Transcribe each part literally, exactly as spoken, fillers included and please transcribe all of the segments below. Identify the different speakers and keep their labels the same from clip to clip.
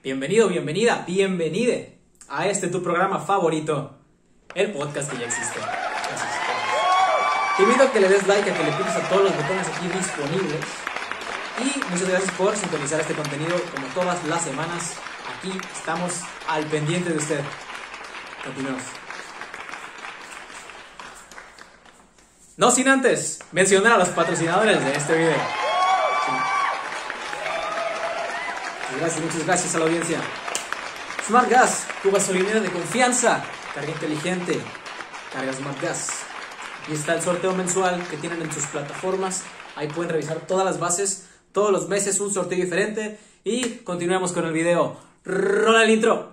Speaker 1: Bienvenido, bienvenida, bienvenide a este tu programa favorito, el podcast que ya existe. Gracias. Te invito a que le des like, a que le piques a todos los botones aquí disponibles. Y muchas gracias por sintonizar este contenido como todas las semanas. Aquí estamos al pendiente de usted. Continuemos. No sin antes mencionar a los patrocinadores de este video. Gracias, muchas gracias a la audiencia. Smart Gas, tu gasolinera de confianza. Carga inteligente, carga Smart Gas. Y está el sorteo mensual que tienen en sus plataformas. Ahí pueden revisar todas las bases. Todos los meses un sorteo diferente. Y continuemos con el video. Rola el intro.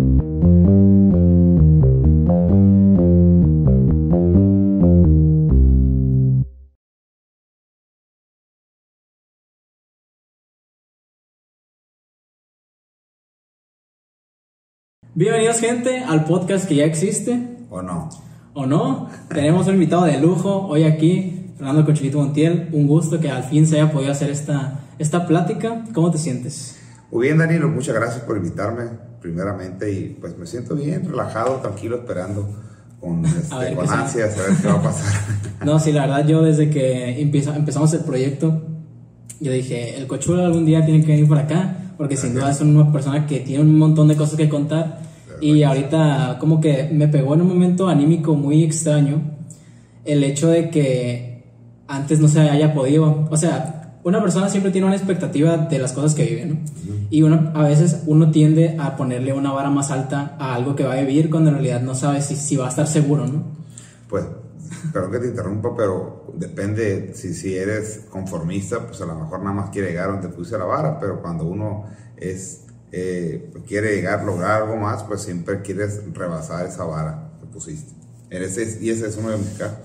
Speaker 1: Bienvenidos, gente, al podcast que ya existe.
Speaker 2: ¿O no?
Speaker 1: ¿O no? Tenemos un invitado de lujo hoy aquí, Fernando Cochelito Montiel. Un gusto que al fin se haya podido hacer esta, esta plática. ¿Cómo te sientes?
Speaker 2: Muy bien, Danilo, muchas gracias por invitarme, primeramente. Y pues me siento bien, relajado, tranquilo, esperando con, este, con ansias a ver qué va a pasar.
Speaker 1: No, sí, la verdad, yo desde que empieza, empezamos el proyecto, yo dije, el Cochulo algún día tiene que venir por acá, porque sin duda es una persona que tiene un montón de cosas que contar. Y ahorita como que me pegó en un momento anímico muy extraño el hecho de que antes no se haya podido, o sea, una persona siempre tiene una expectativa de las cosas que vive, ¿no? Uh-huh. Y uno, a veces uno tiende a ponerle una vara más alta a algo que va a vivir cuando en realidad no sabe si, si va a estar seguro, ¿no?
Speaker 2: Pues, perdón que te interrumpa, pero depende, si, si eres conformista, pues a lo mejor nada más quiere llegar donde puse la vara, pero cuando uno es... Eh, quiere llegar, lograr algo más, pues siempre quieres rebasar esa vara que pusiste. Ese, y ese es uno de mis casos.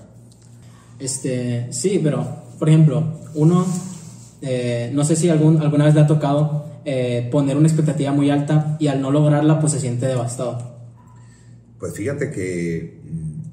Speaker 1: Este, sí, pero, por ejemplo, uno, eh, no sé si algún, alguna vez le ha tocado eh, poner una expectativa muy alta y al no lograrla, pues se siente devastado.
Speaker 2: Pues fíjate que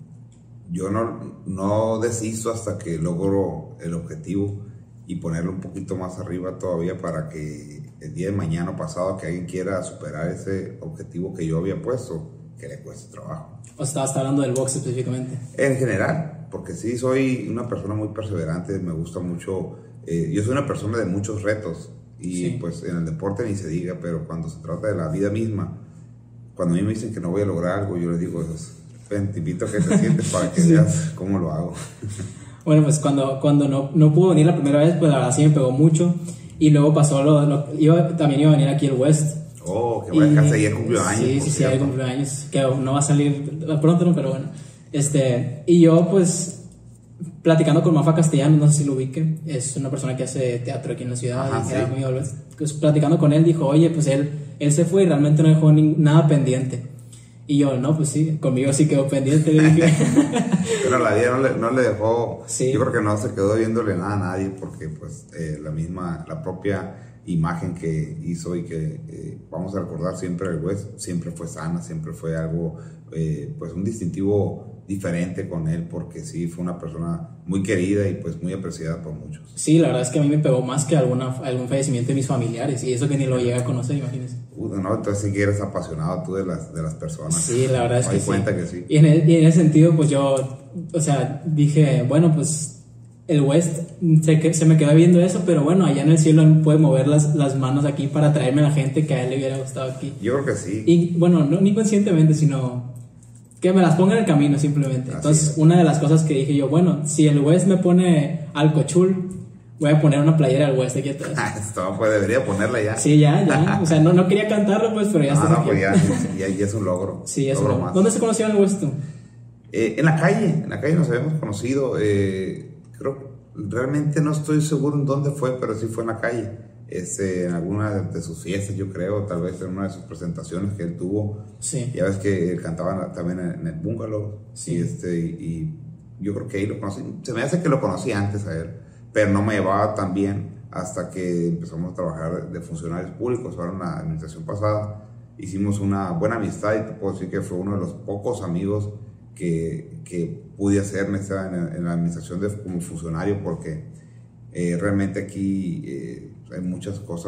Speaker 2: mmm, yo no, no desisto hasta que logro el objetivo y ponerlo un poquito más arriba todavía para que el día de mañana o pasado que alguien quiera superar ese objetivo que yo había puesto, que le cueste trabajo.
Speaker 1: ¿O estabas hablando del box específicamente?
Speaker 2: En general, porque sí soy una persona muy perseverante, me gusta mucho, eh, yo soy una persona de muchos retos y sí. Pues en el deporte ni se diga, pero cuando se trata de la vida misma, cuando a mí me dicen que no voy a lograr algo, yo les digo, ven, te invito a que te sientes para que sí. Veas cómo lo hago.
Speaker 1: Bueno, pues cuando, cuando no, no pudo venir la primera vez, pues la verdad sí me pegó mucho. Y luego pasó, lo, lo iba, también iba a venir aquí el West.
Speaker 2: Oh, que bueno, casi ayer cumplió años.
Speaker 1: Sí, sí, sí, ayer cumplió años. Que no va a salir pronto, ¿no? Pero bueno. Este, y yo, pues, platicando con Mafa Castellanos, no sé si lo ubique, es una persona que hace teatro aquí en la ciudad.
Speaker 2: Ajá,
Speaker 1: y
Speaker 2: sí.
Speaker 1: era muy West. Pues, platicando con él, dijo, oye, pues él, él se fue y realmente no dejó ni, nada pendiente. Y yo, no, pues sí, conmigo sí quedó pendiente. Le dije.
Speaker 2: Pero la vida no le, no le dejó,
Speaker 1: sí.
Speaker 2: Yo creo que no se quedó viéndole nada a nadie, porque pues eh, la misma, la propia imagen que hizo y que eh, vamos a recordar siempre el West, siempre fue sana, siempre fue algo, eh, pues un distintivo diferente con él, porque sí, fue una persona muy querida y pues muy apreciada por muchos.
Speaker 1: Sí, la verdad es que a mí me pegó más que alguna, algún fallecimiento de mis familiares, y eso que ni lo llega a conocer, imagínense.
Speaker 2: Uh, no, entonces sí que eres apasionado tú de las, de las personas.
Speaker 1: Sí, la verdad es
Speaker 2: Me
Speaker 1: que
Speaker 2: doy cuenta
Speaker 1: sí.
Speaker 2: que sí.
Speaker 1: Y en, el, y en ese sentido, pues yo, o sea, dije, bueno, pues el West se, se me quedó viendo eso, pero bueno, allá en el cielo él puede mover las, las manos aquí para traerme a la gente que a él le hubiera gustado aquí.
Speaker 2: Yo creo que sí.
Speaker 1: Y bueno, no ni conscientemente, sino que me las ponga en el camino simplemente. Así Entonces, es. Una de las cosas que dije yo, bueno, si el West me pone al Cochul, voy a poner una playera del West aquí atrás.
Speaker 2: Esto, pues debería ponerla ya.
Speaker 1: Sí, ya, ya. O sea, no, no quería cantarlo, pues, pero ya
Speaker 2: no,
Speaker 1: está.
Speaker 2: No, pues ya, ya, ya es un logro.
Speaker 1: Sí, ya es un
Speaker 2: logro
Speaker 1: logro.
Speaker 2: más.
Speaker 1: ¿Dónde se conocieron el West tú?
Speaker 2: Eh, en la calle, en la calle nos habíamos conocido. Eh, creo que realmente no estoy seguro en dónde fue, pero sí fue en la calle. Este, en alguna de, de sus fiestas, yo creo, tal vez en una de sus presentaciones que él tuvo.
Speaker 1: Sí.
Speaker 2: Ya ves que él cantaba también en, en el Bungalow.
Speaker 1: Sí.
Speaker 2: Y, este, y, y yo creo que ahí lo conocí. Se me hace que lo conocí antes a él, pero no me llevaba tan bien hasta que empezamos a trabajar de funcionarios públicos. Ahora en la administración pasada hicimos una buena amistad y te puedo decir que fue uno de los pocos amigos que, que pude hacer en, en la administración de, como funcionario, porque eh, realmente aquí eh, hay muchas cosas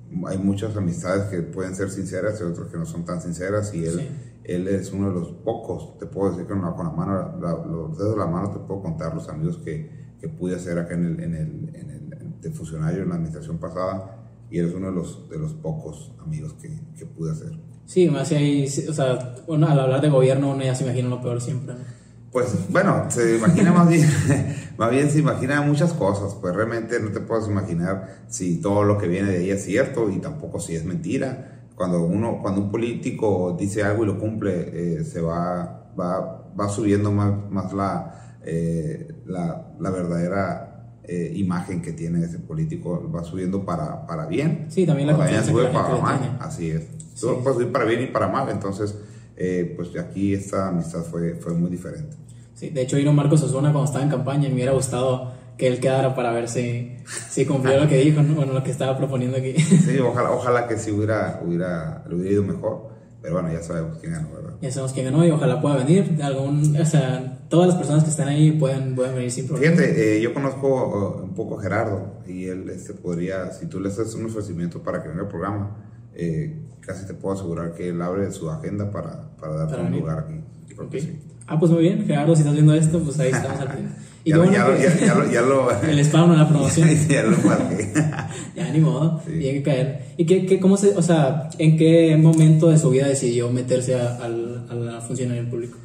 Speaker 2: hay muchas amistades que pueden ser sinceras y otras que no son tan sinceras, y él, sí. él es uno de los pocos, te puedo decir que con la, con la mano, la, los dedos de la mano te puedo contar los amigos que, que pude hacer acá en el, en el, en el de funcionario en la administración pasada, y él es uno de los, de los pocos amigos que, que pude hacer.
Speaker 1: Sí, más si hay, o sea, bueno, al hablar de gobierno uno ya se imagina lo peor siempre, ¿no?
Speaker 2: Pues bueno, se imagina más bien, más bien se imagina muchas cosas, pues realmente no te puedes imaginar si todo lo que viene de ahí es cierto, y tampoco si es mentira. Cuando uno, cuando un político dice algo y lo cumple, eh, se va, va, va subiendo más, más la, eh, la, la verdadera eh, imagen que tiene ese político, va subiendo para, para bien.
Speaker 1: Sí, también la confianza
Speaker 2: sube
Speaker 1: que la
Speaker 2: para mal,
Speaker 1: tiene.
Speaker 2: así es.
Speaker 1: Sí.
Speaker 2: Todo puede subir para bien y para mal, entonces eh, pues aquí esta amistad fue, fue muy diferente.
Speaker 1: Sí, de hecho vino Marcos Osuna cuando estaba en campaña y me hubiera gustado que él quedara para ver si, si cumplió lo que dijo, ¿no? Bueno, lo que estaba proponiendo aquí.
Speaker 2: Sí, ojalá, ojalá que sí hubiera, hubiera, le hubiera ido mejor, pero bueno, ya sabemos quién ganó, ¿verdad?
Speaker 1: Ya sabemos quién ganó y ojalá pueda venir. Algún, o sea, todas las personas que están ahí pueden, pueden venir sin problema.
Speaker 2: Fíjate, eh, yo conozco uh, un poco a Gerardo, y él este, podría, si tú le haces un ofrecimiento para que venga al programa, eh, casi te puedo asegurar que él abre su agenda para, para darte para un venir. lugar aquí. Creo
Speaker 1: okay.
Speaker 2: que sí.
Speaker 1: Ah, pues muy bien, Gerardo, si estás viendo esto, pues ahí estamos al fin. Y
Speaker 2: ya,
Speaker 1: bueno
Speaker 2: ya,
Speaker 1: que,
Speaker 2: ya, ya, lo, ya lo
Speaker 1: el spam en la promoción.
Speaker 2: Ya lo marqué.
Speaker 1: Ya, ni modo, sí. Tiene que caer. ¿Y qué, qué, cómo se, o sea, en qué momento de su vida decidió meterse a, al, a la funcionario público?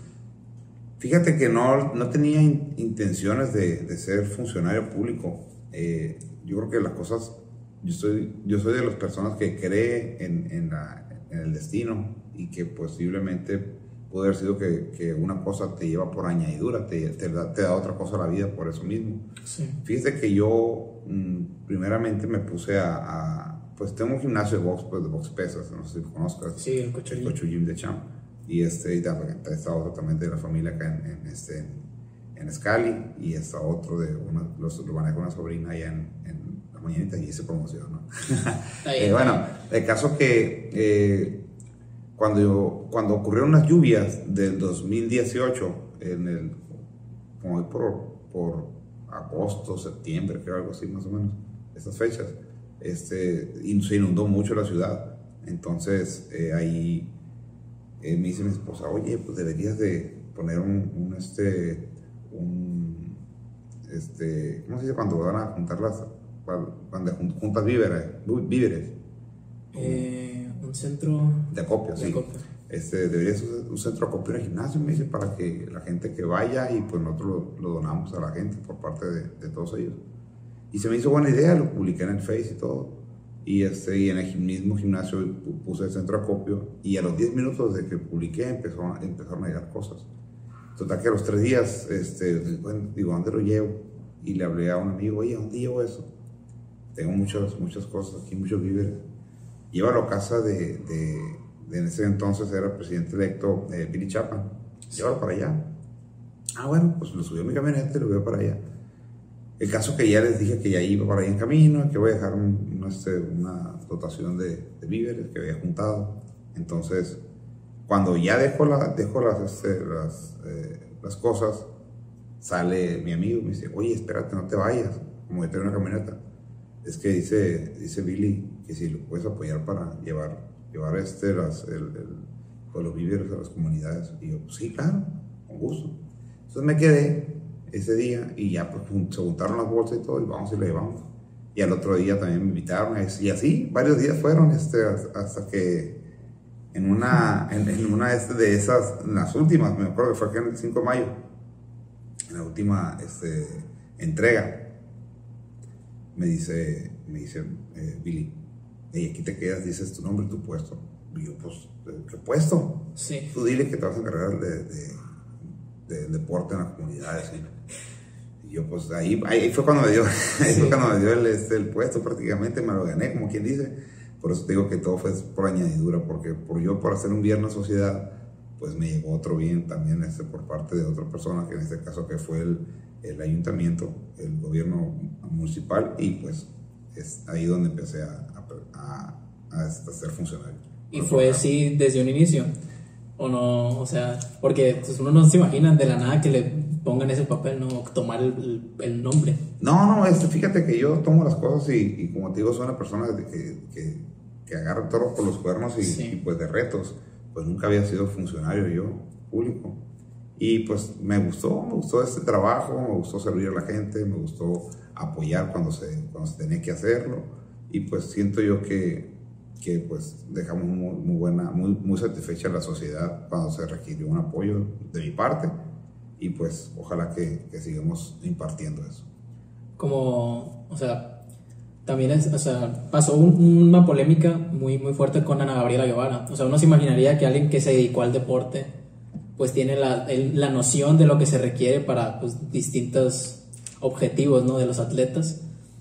Speaker 2: Fíjate que no, no tenía in, intenciones de, de ser funcionario público. Eh, yo creo que las cosas, yo soy, yo soy de las personas que cree en, en, la, en el destino, y que posiblemente puede haber sido que, que una cosa te lleva por añadidura, te, te, da, te da otra cosa a la vida por eso mismo.
Speaker 1: Sí.
Speaker 2: Fíjate que yo mmm, primeramente me puse a, a, pues tengo un gimnasio de box, pues de box pesas, no sé si lo conozcas.
Speaker 1: Sí, el Cocho
Speaker 2: el Cocho Gym de Cham. Y este, y está otro también de la familia acá en, en, este, en, en Escali, y está otro de una, los, lo maneja una sobrina allá en, en la mañanita, y hice promoción, ¿no? eh, bueno, el caso que eh, Cuando, yo, cuando ocurrieron las lluvias del dos mil dieciocho, en el, como por, por agosto, septiembre, creo, algo así más o menos, estas fechas, este, y se inundó mucho la ciudad. Entonces eh, ahí eh, me dice mi esposa, oye, pues deberías de poner un, un este, un, este, ¿cómo se dice cuando van a juntar las, cuando juntas víveres? víveres?
Speaker 1: Eh, un centro
Speaker 2: de acopio, sí.
Speaker 1: acopio.
Speaker 2: Este, debería ser un centro de acopio en el gimnasio, me dice, para que la gente que vaya, y pues nosotros lo, lo donamos a la gente por parte de, de todos ellos. Y se me hizo buena idea, lo publiqué en el Face y todo. Y, este, y en el mismo gimnasio puse el centro de acopio, y a los diez minutos de que publiqué empezó, empezaron a llegar cosas. Total que a los tres días, este, bueno, digo, ¿dónde lo llevo? Y le hablé a un amigo, oye, ¿dónde llevo eso? Tengo muchas, muchas cosas aquí, muchos víveres. Llévalo a casa de, de, de, en ese entonces era el presidente electo eh, Billy Chapman. Llévalo para allá. Ah, bueno, pues lo subió a mi camioneta y lo veo para allá. El caso que ya les dije que ya iba para allá en camino, que voy a dejar un, un, este, una dotación de, de víveres que había juntado. Entonces, cuando ya dejo, la, dejo las, este, las, eh, las cosas, sale mi amigo y me dice, oye, espérate, no te vayas, como yo tengo una camioneta. Es que dice, dice Billy que si lo puedes apoyar para llevar, llevar este, las, el, el, pues los víveres a las comunidades. Y yo, pues sí, claro, con gusto. Entonces me quedé ese día, y ya pues se juntaron las bolsas y todo, y vamos y le llevamos. Y al otro día también me invitaron, y así varios días fueron, este, hasta que en una, en, en una de esas, en las últimas, me acuerdo que fue aquí en el cinco de mayo, en la última este, entrega, me dice, me dice eh, Billy, hey, aquí te quedas, dices tu nombre y tu puesto. Y yo, pues, ¿qué puesto?
Speaker 1: Sí. Tú
Speaker 2: dile que te vas a encargar de, de, de deporte en las comunidades. ¿Sí? Y yo, pues, ahí, ahí fue cuando me dio, sí. ahí fue cuando me dio el, este, el puesto, prácticamente me lo gané, como quien dice. Por eso te digo que todo fue por añadidura, porque por yo, por hacer un bien a sociedad, pues me llegó otro bien también este, por parte de otra persona, que en este caso que fue el, el ayuntamiento, el gobierno municipal, y pues es ahí donde empecé a, a, a, a ser funcionario.
Speaker 1: ¿Y fue así desde un inicio? O no, o sea, porque pues, uno no se imagina de la nada que le pongan ese papel, ¿no? Tomar el, el, el nombre.
Speaker 2: No, no, este, fíjate que yo tomo las cosas y, y como te digo, soy una persona que, que, que agarra toros por los cuernos y, sí. y pues de retos. Pues nunca había sido funcionario yo, público. Y pues me gustó, me gustó este trabajo, me gustó servir a la gente, me gustó apoyar cuando se, cuando se tenía que hacerlo. Y pues siento yo que, que pues dejamos muy, muy buena, muy, muy satisfecha a la sociedad cuando se requirió un apoyo de mi parte. Y pues ojalá que, que sigamos impartiendo eso.
Speaker 1: Como, o sea, también es, o sea, pasó un, una polémica muy, muy fuerte con Ana Gabriela Guevara. O sea, uno se imaginaría que alguien que se dedicó al deporte pues tiene la, el, la noción de lo que se requiere para pues, distintos objetivos, ¿no? De los atletas.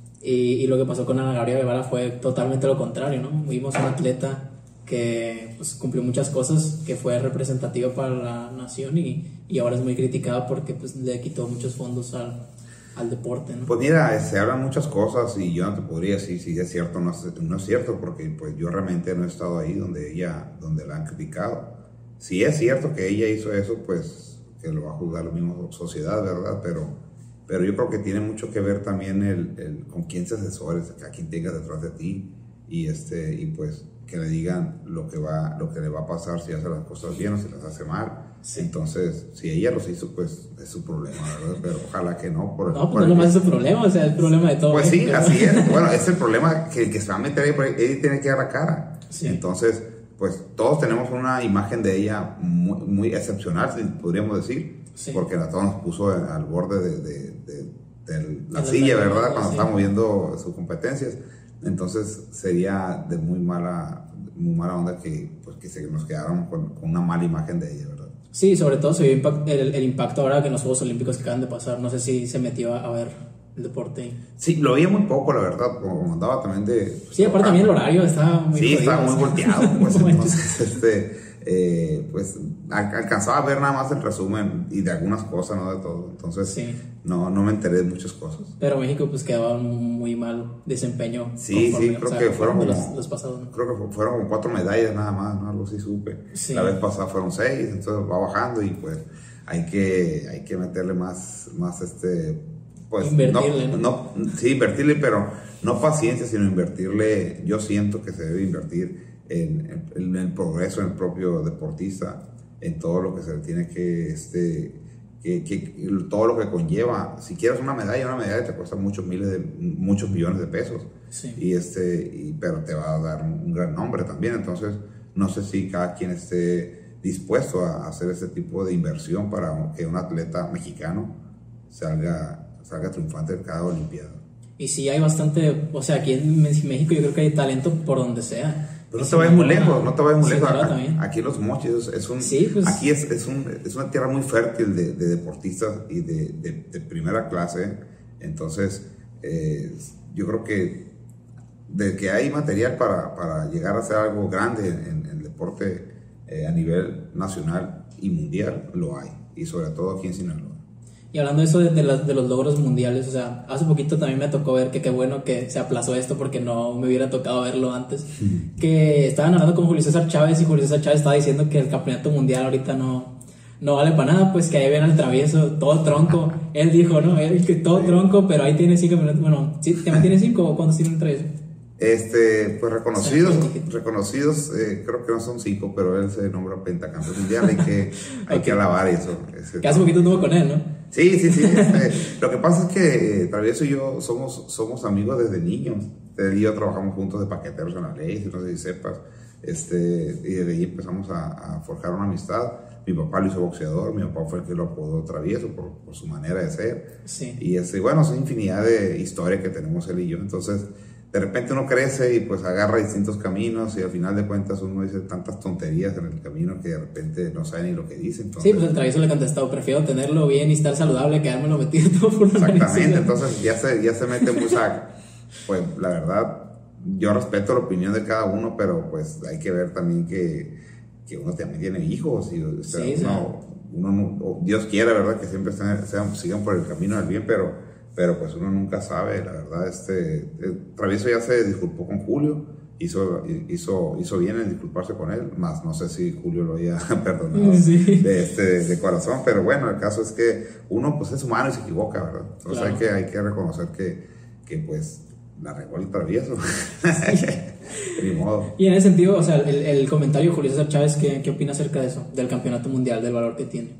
Speaker 1: Y, y lo que pasó con Ana Gabriela Guevara fue totalmente lo contrario, ¿no? Vimos un atleta que pues, cumplió muchas cosas, que fue representativa para la nación y, y ahora es muy criticada porque pues, le quitó muchos fondos al, al deporte, ¿no?
Speaker 2: Pues mira, se hablan muchas cosas y yo no te podría decir si es cierto o no, no es cierto, porque pues, yo realmente no he estado ahí donde ella, donde la han criticado. Si es cierto que ella hizo eso, pues que lo va a juzgar la misma sociedad, ¿verdad? Pero, pero yo creo que tiene mucho que ver también el, el con quién se asesores, a quién tengas detrás de ti y, este, y pues que le digan lo que, va, lo que le va a pasar si hace las cosas bien o si las hace mal. Sí. Entonces, si ella los hizo, pues es su problema, ¿verdad? Pero ojalá que no. Por,
Speaker 1: no, pues no nomás es su problema, o sea, es el problema de todo.
Speaker 2: Pues sí, así es. Bueno, es el problema que el que se va a meter ahí, porque ella tiene que dar la cara. Sí. Entonces, pues todos tenemos una imagen de ella muy, muy excepcional, podríamos decir, sí. Porque la todos nos puso al borde de, de, de, de la silla, ¿verdad? Cuando sí. Estábamos viendo sus competencias. Entonces sería de muy mala, muy mala onda que, pues, que se nos quedaron con, con una mala imagen de ella, ¿verdad?
Speaker 1: Sí, sobre todo se vio el, el impacto ahora que en los Juegos Olímpicos que acaban de pasar. No sé si se metió a ver el deporte.
Speaker 2: Sí, lo veía muy poco, la verdad, como andaba también de...
Speaker 1: Sí, aparte también el horario estaba muy...
Speaker 2: Sí, estaba muy volteado, pues entonces, este, eh, pues alcanzaba a ver nada más el resumen y de algunas cosas, no de todo. Entonces, sí. no, no me enteré de muchas cosas.
Speaker 1: Pero México pues quedaba un muy mal desempeño.
Speaker 2: Sí, conforme, sí, creo o sea, que fueron como...
Speaker 1: Los, los pasados, ¿no?
Speaker 2: Creo que fueron como cuatro medallas nada más, ¿no? Algo así supe. Sí. La vez pasada fueron seis, entonces va bajando y pues hay que, hay que meterle más, más este... Pues,
Speaker 1: invertirle,
Speaker 2: no, ¿no? no, sí, invertirle, pero no paciencia, sino invertirle, yo siento que se debe invertir en, en, en el progreso en el propio deportista, en todo lo que se le tiene que, este, que, que, todo lo que conlleva. Si quieres una medalla, una medalla te cuesta muchos miles de, muchos millones de pesos, sí. y este, y, pero te va a dar un, un gran nombre también. Entonces, no sé si cada quien esté dispuesto a hacer ese tipo de inversión para que un atleta mexicano salga salga triunfante de cada Olimpiada.
Speaker 1: Y sí hay bastante, o sea, aquí en México yo creo que hay talento por donde sea.
Speaker 2: Pero no te vayas muy lejos, no te vayas muy lejos. Aquí en Los Mochis es un, sí, pues, aquí es, es, un, es una tierra muy fértil de, de deportistas y de, de, de primera clase. Entonces, eh, yo creo que de que hay material para, para llegar a hacer algo grande en, en el deporte eh, a nivel nacional y mundial, lo hay. Y sobre todo aquí en Sinaloa.
Speaker 1: Y hablando de eso de, de, las, de los logros mundiales, o sea, hace poquito también me tocó ver que qué bueno que se aplazó esto porque no me hubiera tocado verlo antes. Uh-huh. Que estaban hablando con Julio César Chávez y Julio César Chávez estaba diciendo que el campeonato mundial ahorita no, no vale para nada, pues que ahí ven al travieso, todo tronco. Él dijo, ¿no? Él que todo tronco, pero ahí tiene cinco minutos. Bueno, ¿sí? ¿También tiene cinco o cuántos tiene el travieso?
Speaker 2: Este, pues reconocidos, o sea, reconocidos, eh, creo que no son cinco, pero él se nombra pentacampeón mundial, hay que, hay okay. que alabar eso. Ese,
Speaker 1: que hace poquito estuvo con él, ¿no?
Speaker 2: Sí, sí, sí. Este, lo que pasa es que Travieso y yo somos, somos amigos desde niños. Él y yo trabajamos juntos de paqueteros en la ley, no sé si sepas. Este, y desde ahí empezamos a, a forjar una amistad. Mi papá lo hizo boxeador, mi papá fue el que lo apodó Travieso por, por su manera de ser.
Speaker 1: Sí.
Speaker 2: Y este, bueno, es infinidad de historias que tenemos él y yo. Entonces, de repente uno crece y pues agarra distintos caminos y al final de cuentas uno dice tantas tonterías en el camino que de repente no sabe ni lo que dice. Entonces,
Speaker 1: sí, pues el Travieso le contestó, prefiero tenerlo bien y estar saludable que dármelo metido todo por una
Speaker 2: exactamente, entonces ya se, ya se mete muy saco. Pues la verdad, yo respeto la opinión de cada uno, pero pues hay que ver también que, que uno también tiene hijos y o sea, sí, uno, sí. uno no, Dios quiera, ¿verdad? Que siempre sean, sean, sigan por el camino del bien, pero pero pues uno nunca sabe, la verdad. Este, el Travieso ya se disculpó con Julio hizo, hizo, hizo bien en disculparse con él, más no sé si Julio lo había perdonado
Speaker 1: sí.
Speaker 2: de, este, de corazón, pero bueno, el caso es que uno pues es humano y se equivoca, ¿verdad? Entonces claro. hay, que, hay que reconocer que, que pues la regó el travieso. Sí. Ni modo.
Speaker 1: Y en ese sentido, o sea, el, el comentario de Julio César Chávez, ¿qué, ¿qué opina acerca de eso? Del campeonato mundial, del valor que tiene.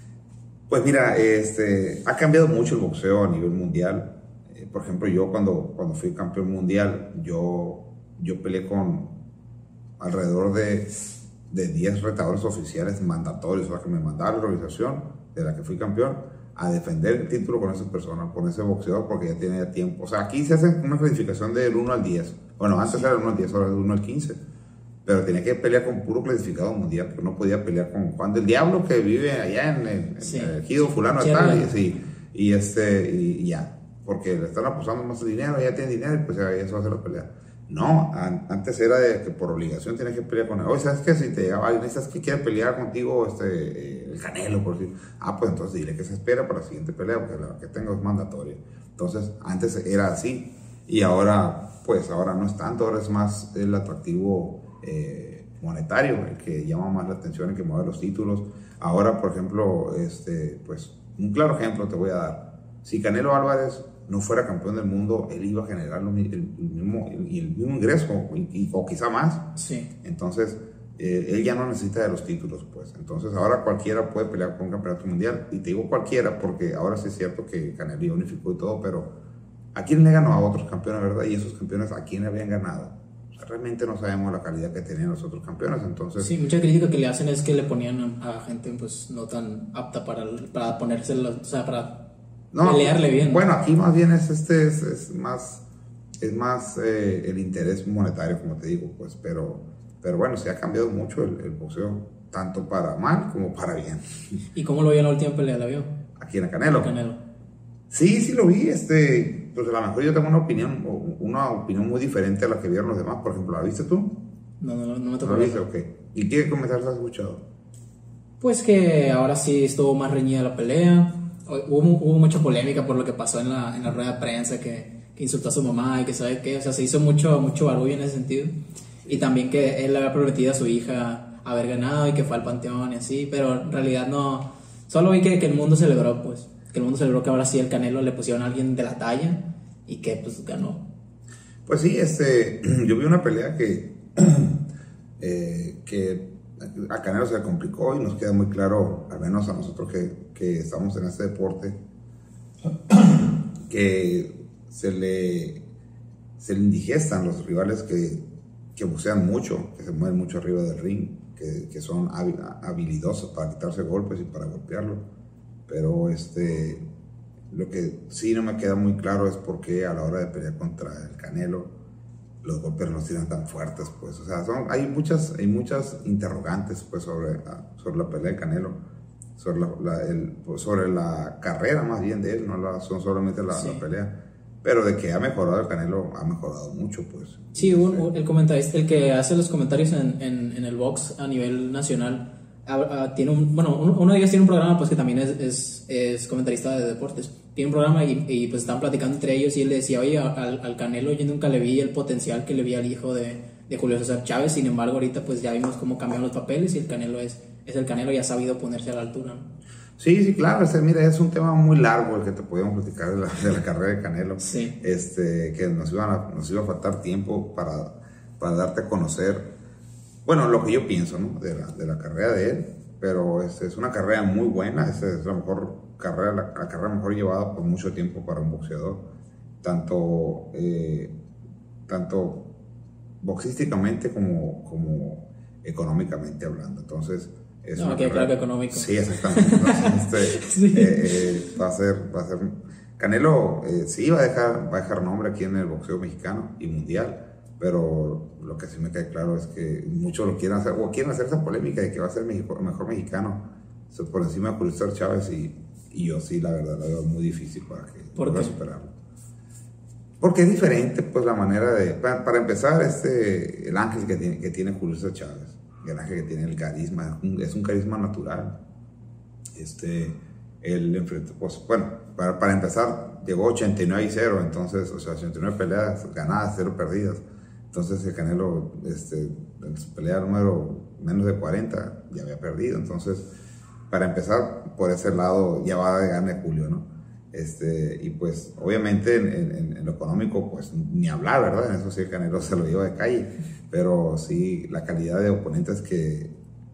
Speaker 2: Pues mira, este, ha cambiado mucho el boxeo a nivel mundial. Eh, por ejemplo, yo cuando, cuando fui campeón mundial, yo, yo peleé con alrededor de, de diez retadores oficiales mandatorios, o sea, que me mandaba la organización de la que fui campeón a defender el título con esa persona, con ese boxeador, porque ya tiene tiempo. O sea, aquí se hace una clasificación del uno al diez. Bueno, antes era del uno al diez, ahora del uno al quince. Pero tenía que pelear con puro clasificado mundial, porque no podía pelear con Juan del Diablo, que vive allá en el,
Speaker 1: sí.
Speaker 2: en el ejido fulano de tal, y, sí, y, este, y, y ya, porque le están apostando más dinero, ya tiene dinero, y pues ya eso hace la pelea. No, an, antes era de que por obligación tienes que pelear con él. Oye, ¿sabes qué? Si te llegaba alguien, ¿sabes que quiere pelear contigo este, eh, el Canelo, por decir? Ah, pues entonces dile que se espera para la siguiente pelea, porque la que tengo es mandatoria. Entonces, antes era así, y ahora, pues ahora no es tanto, ahora es más el atractivo eh, monetario, el que llama más la atención, el que mueve los títulos. Ahora, por ejemplo, este, pues un claro ejemplo te voy a dar. Si Canelo Álvarez no fuera campeón del mundo, él iba a generar el, el, mismo, el, el mismo ingreso, y, o quizá más.
Speaker 1: Sí.
Speaker 2: Entonces, eh, él ya no necesita de los títulos, pues. Entonces, ahora cualquiera puede pelear por un campeonato mundial. Y te digo cualquiera, porque ahora sí es cierto que Canelo ya unificó y todo, pero ¿a quién le ganó? A otros campeones, ¿verdad? Y esos campeones, ¿a quién le habían ganado? O sea, realmente no sabemos la calidad que tenían los otros campeones, entonces...
Speaker 1: Sí, mucha crítica que le hacen es que le ponían a, a gente, pues, no tan apta para, para ponerse, o sea, para...
Speaker 2: No,
Speaker 1: pelearle bien.
Speaker 2: Bueno, aquí más bien es este es, es más es más eh, el interés monetario, como te digo, pues, pero pero bueno, se ha cambiado mucho el, el boxeo, tanto para mal como para bien.
Speaker 1: ¿Y cómo lo vio en la última pelea? ¿La vio?
Speaker 2: Aquí en el Canelo.
Speaker 1: El Canelo.
Speaker 2: Sí, sí lo vi, este, pues a lo mejor yo tengo una opinión una opinión muy diferente a la que vieron los demás. Por ejemplo, ¿la viste tú?
Speaker 1: No, no, no me tocó.
Speaker 2: ¿La viste? Ok. ¿Y qué comentarios has escuchado?
Speaker 1: Pues que ahora sí estuvo más reñida la pelea. Hubo, hubo mucha polémica por lo que pasó en la, en la rueda de prensa, que, que insultó a su mamá y que sabe qué, o sea, se hizo mucho, mucho barullo en ese sentido. Y también que él le había prometido a su hija haber ganado y que fue al panteón y así, pero en realidad no, solo vi que, que el mundo celebró, pues, que el mundo celebró que ahora sí el Canelo le pusieron a alguien de la talla y que pues ganó.
Speaker 2: Pues sí, este, yo vi una pelea que, eh, que a Canelo se le complicó y nos queda muy claro, al menos a nosotros que, que estamos en este deporte, que se le, se le indigestan los rivales que, que boxean mucho, que se mueven mucho arriba del ring, que, que son habilidosos para quitarse golpes y para golpearlo. Pero este, lo que sí no me queda muy claro es por qué a la hora de pelear contra el Canelo los golpes no tiran tan fuertes, pues. O sea, son, hay, muchas, hay muchas interrogantes, pues, sobre, sobre la pelea de Canelo, sobre la, la, el, sobre la carrera más bien de él, no la, son solamente la, sí. la pelea. Pero de que ha mejorado el Canelo, ha mejorado mucho, pues.
Speaker 1: Sí, un, el comentarista, el que hace los comentarios en, en, en el box a nivel nacional, a, a, tiene un, bueno, uno de ellos tiene un programa, pues, que también es, es, es comentarista de deportes. Tiene un programa y, y pues estaban platicando entre ellos y él le decía, oye, al, al Canelo yo nunca le vi el potencial que le vi al hijo de, de Julio César Chávez. Sin embargo, ahorita pues ya vimos cómo cambiaron los papeles y el Canelo es, es el Canelo y ha sabido ponerse a la altura, ¿no?
Speaker 2: Sí, sí, claro. Este, mira, es un tema muy largo el que te podíamos platicar de la, de la carrera de Canelo.
Speaker 1: Sí.
Speaker 2: Este, que nos, iban a, nos iba a faltar tiempo para, para darte a conocer, bueno, lo que yo pienso, ¿no? de, la, de la carrera de él. Pero este, es una carrera muy buena, es, es la mejor carrera, la, la carrera mejor llevada por mucho tiempo para un boxeador, tanto, eh, tanto boxísticamente como, como económicamente hablando. Entonces, es
Speaker 1: no, que claro que económico.
Speaker 2: Sí, exactamente. Este, sí. Eh, eh, va a ser, va a ser, Canelo eh, sí va a dejar, va a dejar nombre aquí en el boxeo mexicano y mundial. Pero lo que sí me queda claro es que muchos lo quieren hacer, o quieren hacer esa polémica de que va a ser el mejor, mejor mexicano por encima de Julio César Chávez, y, y yo sí, la verdad, la veo muy difícil para que pueda superarlo. Porque es diferente, pues, la manera de... Para, para empezar, este, el ángel que tiene, que tiene Julio César Chávez, el ángel que tiene el carisma, es un, es un carisma natural. Este, él enfrentó, pues, bueno, para, para empezar, llegó ochenta y nueve y cero, entonces, o sea, ochenta y nueve peleas ganadas, cero perdidas. Entonces el Canelo, este, en su pelea número menos de cuarenta, ya había perdido. Entonces, para empezar, por ese lado, ya va de gane Julio, ¿no? Este, y pues, obviamente, en, en, en lo económico, pues, ni hablar, ¿verdad? En eso sí el Canelo se lo lleva de calle. Pero sí, la calidad de oponentes que,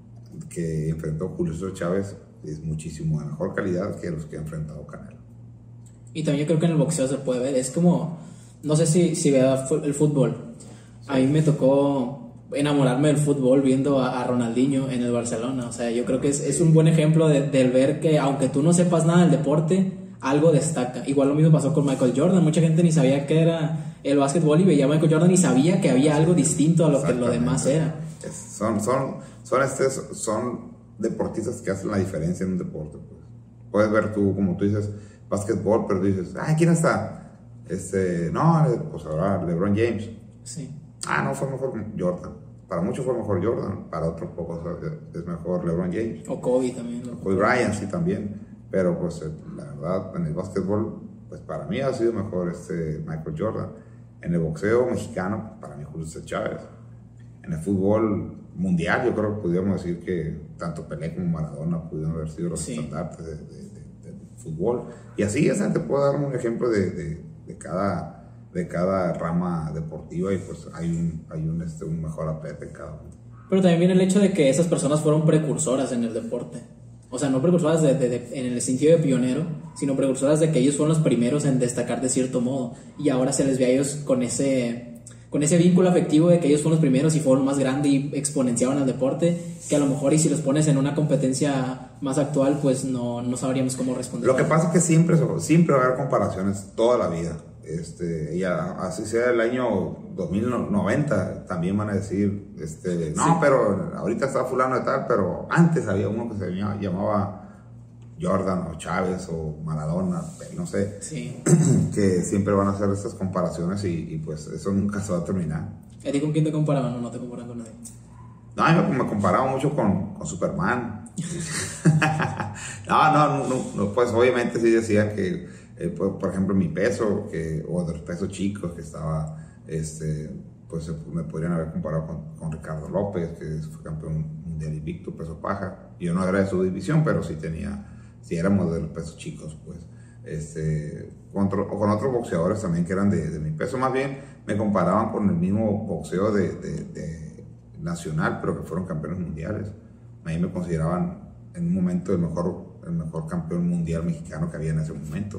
Speaker 2: que enfrentó Julio César Chávez es muchísimo de mejor calidad que los que ha enfrentado Canelo.
Speaker 1: Y también yo creo que en el boxeo se puede ver, es como, no sé si, si vea el fútbol. Sí. A mí me tocó enamorarme del fútbol viendo a, a Ronaldinho en el Barcelona. O sea, yo creo que es, es un buen ejemplo de, del ver que aunque tú no sepas nada del deporte, algo destaca. Igual lo mismo pasó con Michael Jordan. Mucha gente ni sabía qué era el básquetbol y veía a Michael Jordan y sabía que había algo distinto a lo que lo demás era.
Speaker 2: Es, son, son, son, estos, son deportistas que hacen la diferencia en un deporte. Pues. Puedes ver tú, como tú dices, básquetbol, pero dices, ay, ¿quién está? Este, no, pues ahora LeBron James.
Speaker 1: Sí.
Speaker 2: Ah, no, fue mejor Jordan. Para muchos fue mejor Jordan, para otros pocos es mejor LeBron James.
Speaker 1: O Kobe también.
Speaker 2: O Kobe Bryant, sí, también. Pero pues la verdad, en el básquetbol, pues para mí ha sido mejor este Michael Jordan. En el boxeo mexicano, para mí Julio César Chávez. En el fútbol mundial, yo creo que podríamos decir que tanto Pelé como Maradona pudieron haber sido los sí. estandartes de, de, de, de fútbol. Y así, o sea, te puedo dar un ejemplo de, de, de, cada, de cada rama deportiva y pues hay un, hay un, este, un mejor atleta en cada uno.
Speaker 1: Pero también viene el hecho de que esas personas fueron precursoras en el deporte. O sea, no precursoras de, de, de, en el sentido de pionero, sino precursoras de que ellos fueron los primeros en destacar de cierto modo. Y ahora se les ve a ellos con ese, con ese vínculo afectivo de que ellos fueron los primeros y fueron más grandes y exponenciaban el deporte, que a lo mejor y si los pones en una competencia más actual, pues no, no sabríamos cómo responder.
Speaker 2: Lo que pasa es que siempre, siempre va a haber comparaciones toda la vida. Este, ya, así sea el año dos mil noventa, también van a decir, este, no, sí. pero ahorita está fulano de tal, pero antes había uno que se llamaba Jordan o Chávez o Maradona, no sé,
Speaker 1: sí.
Speaker 2: que siempre van a hacer estas comparaciones y, y pues eso nunca se va a terminar.
Speaker 1: ¿A ti con quién te comparaban o no te comparan con nadie?
Speaker 2: No, yo me comparaba mucho con, con Superman. no, no, no, no, pues obviamente sí decía que Eh, por, por ejemplo, mi peso, que, o de los pesos chicos, que estaba, este, pues me podrían haber comparado con, con Ricardo López, que fue campeón mundial invicto, peso paja. Yo no era de su división, pero sí tenía, sí éramos de los pesos chicos, pues. Este, con, o con otros boxeadores también que eran de, de mi peso, más bien me comparaban con el mismo boxeo de, de, de nacional, pero que fueron campeones mundiales. A mí me consideraban en un momento el mejor, el mejor campeón mundial mexicano que había en ese momento.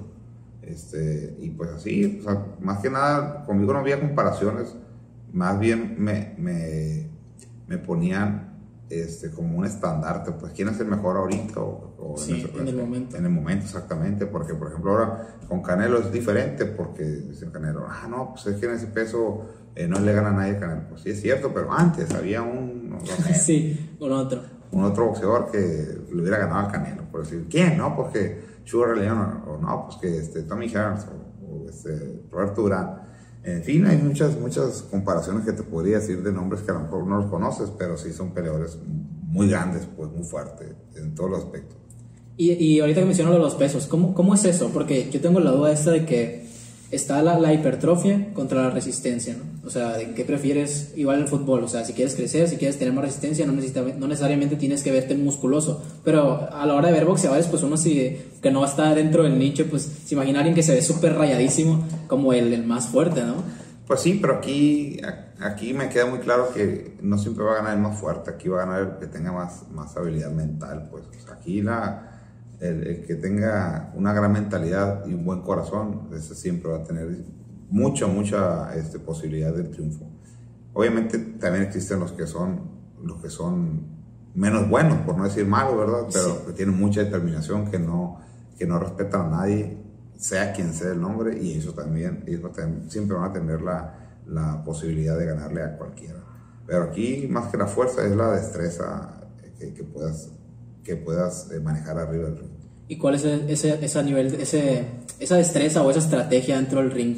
Speaker 2: Este, y pues así, o sea, más que nada, conmigo no había comparaciones, más bien me, me, me ponían este, como un estandarte, pues quién es el mejor ahorita o, o
Speaker 1: sí, en, ese, en el momento.
Speaker 2: En el momento, exactamente, porque por ejemplo ahora con Canelo es diferente, porque dice Canelo, ah, no, pues es que en ese peso eh, no le gana a nadie a Canelo. Pues sí es cierto, pero antes había un, no sé,
Speaker 1: sí, un otro.
Speaker 2: un otro boxeador que le hubiera ganado al Canelo, por decir, ¿quién? No, porque Sugar Ray Leonard, o no, pues que este, Tommy Hearns, o, o este, Roberto Durán. En fin, hay muchas, muchas comparaciones que te podría decir de nombres que a lo mejor no los conoces, pero sí son peleadores muy grandes, pues muy fuertes en todos los aspectos.
Speaker 1: Y, y ahorita que menciono los pesos, ¿cómo, ¿cómo es eso? Porque yo tengo la duda esta de que está la, la hipertrofia contra la resistencia, ¿no? O sea, ¿de qué prefieres? Igual en el fútbol, o sea, si quieres crecer, si quieres tener más resistencia, no, necesita, no necesariamente tienes que verte musculoso, pero a la hora de ver boxeadores, pues uno si, que no está dentro del nicho, pues se imagina a alguien que se ve súper rayadísimo como el, el más fuerte, ¿no?
Speaker 2: Pues sí, pero aquí, aquí me queda muy claro que no siempre va a ganar el más fuerte, aquí va a ganar el que tenga más, más habilidad mental, pues. O sea, aquí la... El, el que tenga una gran mentalidad y un buen corazón, ese siempre va a tener mucha, mucha este, posibilidad de triunfo. Obviamente también existen los que son, los que son menos buenos, por no decir malos, ¿verdad? Pero sí. que tienen mucha determinación, que no, que no respetan a nadie, sea quien sea el nombre, y ellos también, ellos también siempre van a tener la, la posibilidad de ganarle a cualquiera. Pero aquí, más que la fuerza, es la destreza que, que puedas... que puedas manejar arriba del ring.
Speaker 1: ¿Y cuál es ese, ese nivel, ese, esa destreza o esa estrategia dentro del ring?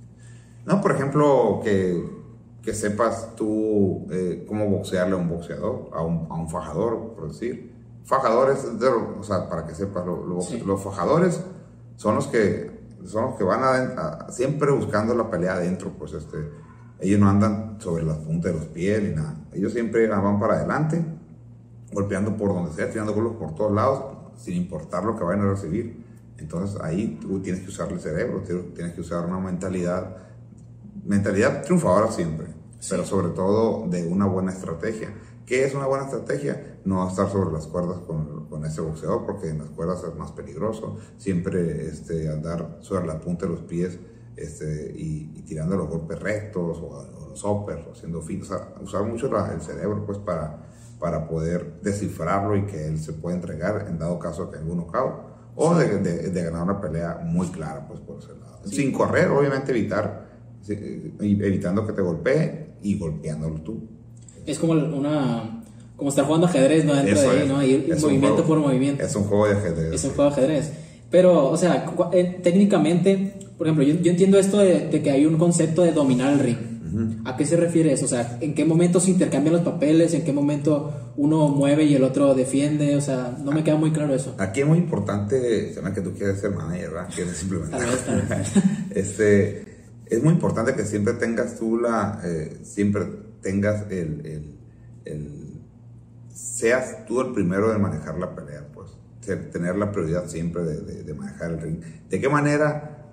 Speaker 2: No, por ejemplo, que, que sepas tú eh, cómo boxearle a un boxeador, a un, a un fajador, por decir. Fajadores, o sea, para que sepas, lo, lo, sí. los fajadores son los que, son los que van a, a, siempre buscando la pelea adentro, pues este, ellos no andan sobre las puntas de los pies ni nada. Ellos siempre van para adelante, golpeando por donde sea, tirando golpes por todos lados, sin importar lo que vayan a recibir. Entonces ahí tú tienes que usar el cerebro, tienes que usar una mentalidad, mentalidad triunfadora siempre, sí. Pero sobre todo de una buena estrategia. ¿Qué es una buena estrategia? No estar sobre las cuerdas con, con ese boxeador, porque en las cuerdas es más peligroso. Siempre este, andar sobre la punta de los pies este, y, y tirando los golpes rectos o, o los uppers, haciendo fintas. O sea, usar mucho la, el cerebro pues, para, para poder descifrarlo y que él se pueda entregar en dado caso que haya un knockout. O de, de, de ganar una pelea muy clara pues, por ese lado. Sí. Sin correr, obviamente evitar, evitando que te golpee y golpeándolo tú.
Speaker 1: Es como una, como estar jugando ajedrez, ¿no? Dentro Eso de ahí, es. ¿no? Ir movimiento
Speaker 2: juego,
Speaker 1: por movimiento.
Speaker 2: Es un juego de ajedrez.
Speaker 1: Es un juego de ajedrez. Pero, o sea, eh, técnicamente, por ejemplo, yo, yo entiendo esto de, de que hay un concepto de dominar el ring. Uh-huh. ¿A qué se refiere eso? O sea, ¿en qué momento se intercambian los papeles? ¿En qué momento uno mueve y el otro defiende? O sea, no me queda muy claro eso.
Speaker 2: Aquí es muy importante, se me que tú quieres ser manager, ¿verdad? Quieres simplemente.
Speaker 1: Tal vez, tal vez.
Speaker 2: este, es muy importante que siempre tengas tú la, eh, siempre tengas el, el, el, seas tú el primero de manejar la pelea, pues, tener la prioridad siempre de, de, de manejar el ring. ¿De qué manera?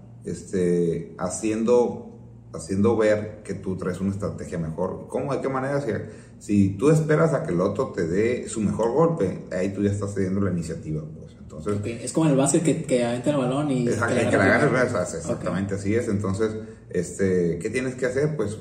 Speaker 2: Este, haciendo, haciendo ver que tú traes una estrategia mejor. ¿Cómo? ¿De qué manera? Si, si tú esperas a que el otro te dé su mejor golpe, ahí tú ya estás cediendo la iniciativa, pues. Entonces,
Speaker 1: okay. Es como el básquet que, que aventa el balón y
Speaker 2: exacto, que, que la agarres, exactamente, okay. Así es. Entonces, este, ¿qué tienes que hacer? Pues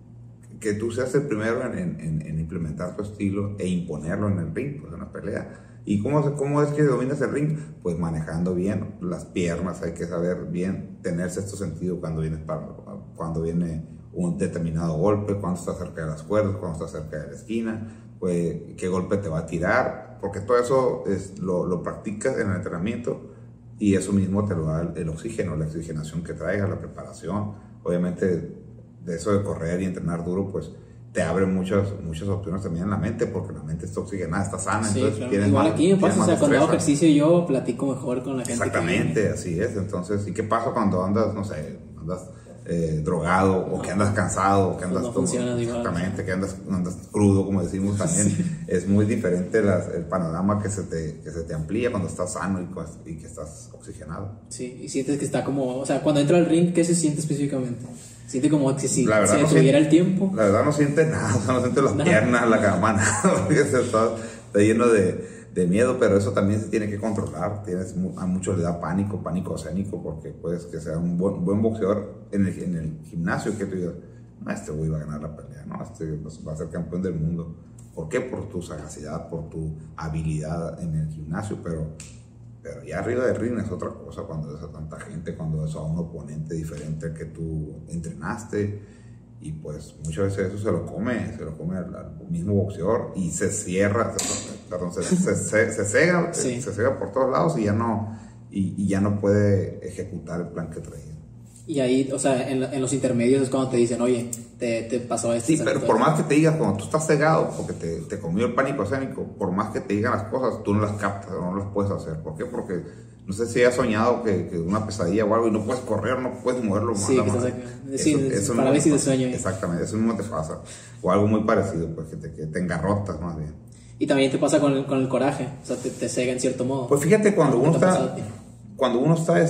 Speaker 2: que tú seas el primero en, en, en implementar tu estilo e imponerlo en el ring, pues en la pelea. ¿Y cómo, cómo es que dominas el ring? Pues manejando bien las piernas, hay que saber bien tener sexto sentido cuando viene, para, cuando viene un determinado golpe, cuando estás cerca de las cuerdas, cuando estás cerca de la esquina, pues qué golpe te va a tirar, porque todo eso es, lo, lo practicas en el entrenamiento y eso mismo te lo da el, el oxígeno, la oxigenación que traigas, la preparación. Obviamente, de eso de correr y entrenar duro, pues te abre muchas, muchas opciones también en la mente, porque la mente está oxigenada, está sana.
Speaker 1: Sí,
Speaker 2: entonces
Speaker 1: claro.
Speaker 2: tienes
Speaker 1: Igual
Speaker 2: más,
Speaker 1: aquí me pasa, o sea, cuando hago ejercicio yo platico mejor con la gente.
Speaker 2: Exactamente,
Speaker 1: que
Speaker 2: así es. Entonces, ¿y qué pasa cuando andas, no sé, andas eh, drogado, no, o que andas cansado, o que andas
Speaker 1: no
Speaker 2: todo,
Speaker 1: funciona
Speaker 2: exactamente,
Speaker 1: igual.
Speaker 2: que andas, andas crudo, como decimos también? Sí. Es muy diferente las, el panorama que se, te, que se te amplía cuando estás sano y, y que estás oxigenado.
Speaker 1: Sí, y sientes que está como, o sea, cuando entra al ring, ¿qué se siente específicamente? Siente como que si
Speaker 2: la verdad
Speaker 1: se
Speaker 2: no
Speaker 1: detuviera
Speaker 2: siente,
Speaker 1: el tiempo.
Speaker 2: La verdad no siente nada, o sea, no siente las nada. piernas, la cama, nada, porque está, está lleno de, de miedo, pero eso también se tiene que controlar. Tienes, a muchos le da pánico, pánico escénico, porque puedes que sea un buen, buen boxeador en el, en el gimnasio, que tú digas, no, este güey va a ganar la pelea, no, este pues, va a ser campeón del mundo. ¿Por qué? Por tu sagacidad, por tu habilidad en el gimnasio, pero... Pero ya arriba del ring es otra cosa cuando ves a tanta gente, cuando ves a un oponente diferente al que tú entrenaste. Y pues muchas veces eso se lo come, se lo come al, al mismo boxeador y se cierra, se, perdón, se, se, se, se, cega, sí. se cega por todos lados y ya no, y, y ya no puede ejecutar el plan que traía.
Speaker 1: Y ahí, o sea, en, en los intermedios es cuando te dicen, oye, te, te pasó esto.
Speaker 2: Sí, pero por más que te digas, cuando tú estás cegado, porque te, te comió el pánico escénico, por más que te digan las cosas, tú no las captas, no las puedes hacer. ¿Por qué? Porque no sé si has soñado que, que una pesadilla o algo y no puedes correr, no puedes moverlo.
Speaker 1: Sí, que estás aquí. Sí, eso, eso parálisis de sueño.
Speaker 2: Exactamente, eso mismo te pasa. O algo muy parecido, pues que te, que te engarrotas más bien.
Speaker 1: Y también te pasa con el, con el coraje, o sea, te, te cega en cierto modo.
Speaker 2: Pues fíjate, cuando uno está, cuando uno está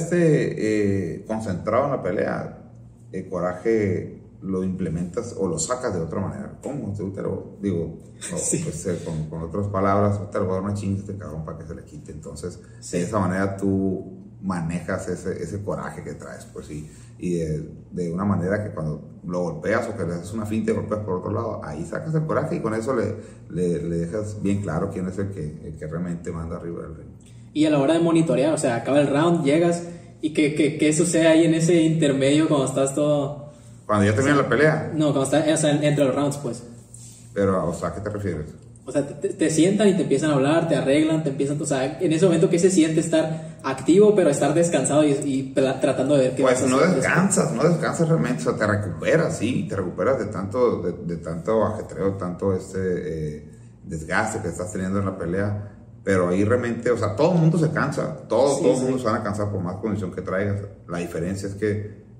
Speaker 2: este, eh, concentrado en la pelea, el coraje lo implementas o lo sacas de otra manera. ¿Cómo? Te lo digo, no, sí. pues, eh, con, con otras palabras, te lo voy a dar una chinga este cabrón para que se le quite. Entonces, sí. de esa manera tú manejas ese, ese coraje que traes, pues, y, y de, de una manera que cuando lo golpeas o que le haces una finta y golpeas por otro lado, ahí sacas el coraje y con eso le, le, le dejas bien claro quién es el que, el que realmente manda arriba del ring.
Speaker 1: Y a la hora de monitorear, o sea, acaba el round, llegas... ¿Y qué, qué, qué sucede ahí en ese intermedio cuando estás todo...?
Speaker 2: Cuando ya termina o sea, la pelea.
Speaker 1: No, cuando estás, o sea, entre los rounds, pues.
Speaker 2: Pero, o sea, ¿a qué te refieres?
Speaker 1: O sea, te, te sientan y te empiezan a hablar, te arreglan, te empiezan... O sea, en ese momento, ¿qué se siente estar activo, pero estar descansado y, y tratando de ver qué
Speaker 2: Pues no descansas, no descansas realmente, o sea, te recuperas, sí, te recuperas de tanto, de, de tanto ajetreo, tanto este eh, desgaste que estás teniendo en la pelea. Pero ahí realmente, o sea, todo el mundo se cansa, todo, sí, todo el sí. mundo se van a cansar por más condición que traigas. La diferencia es que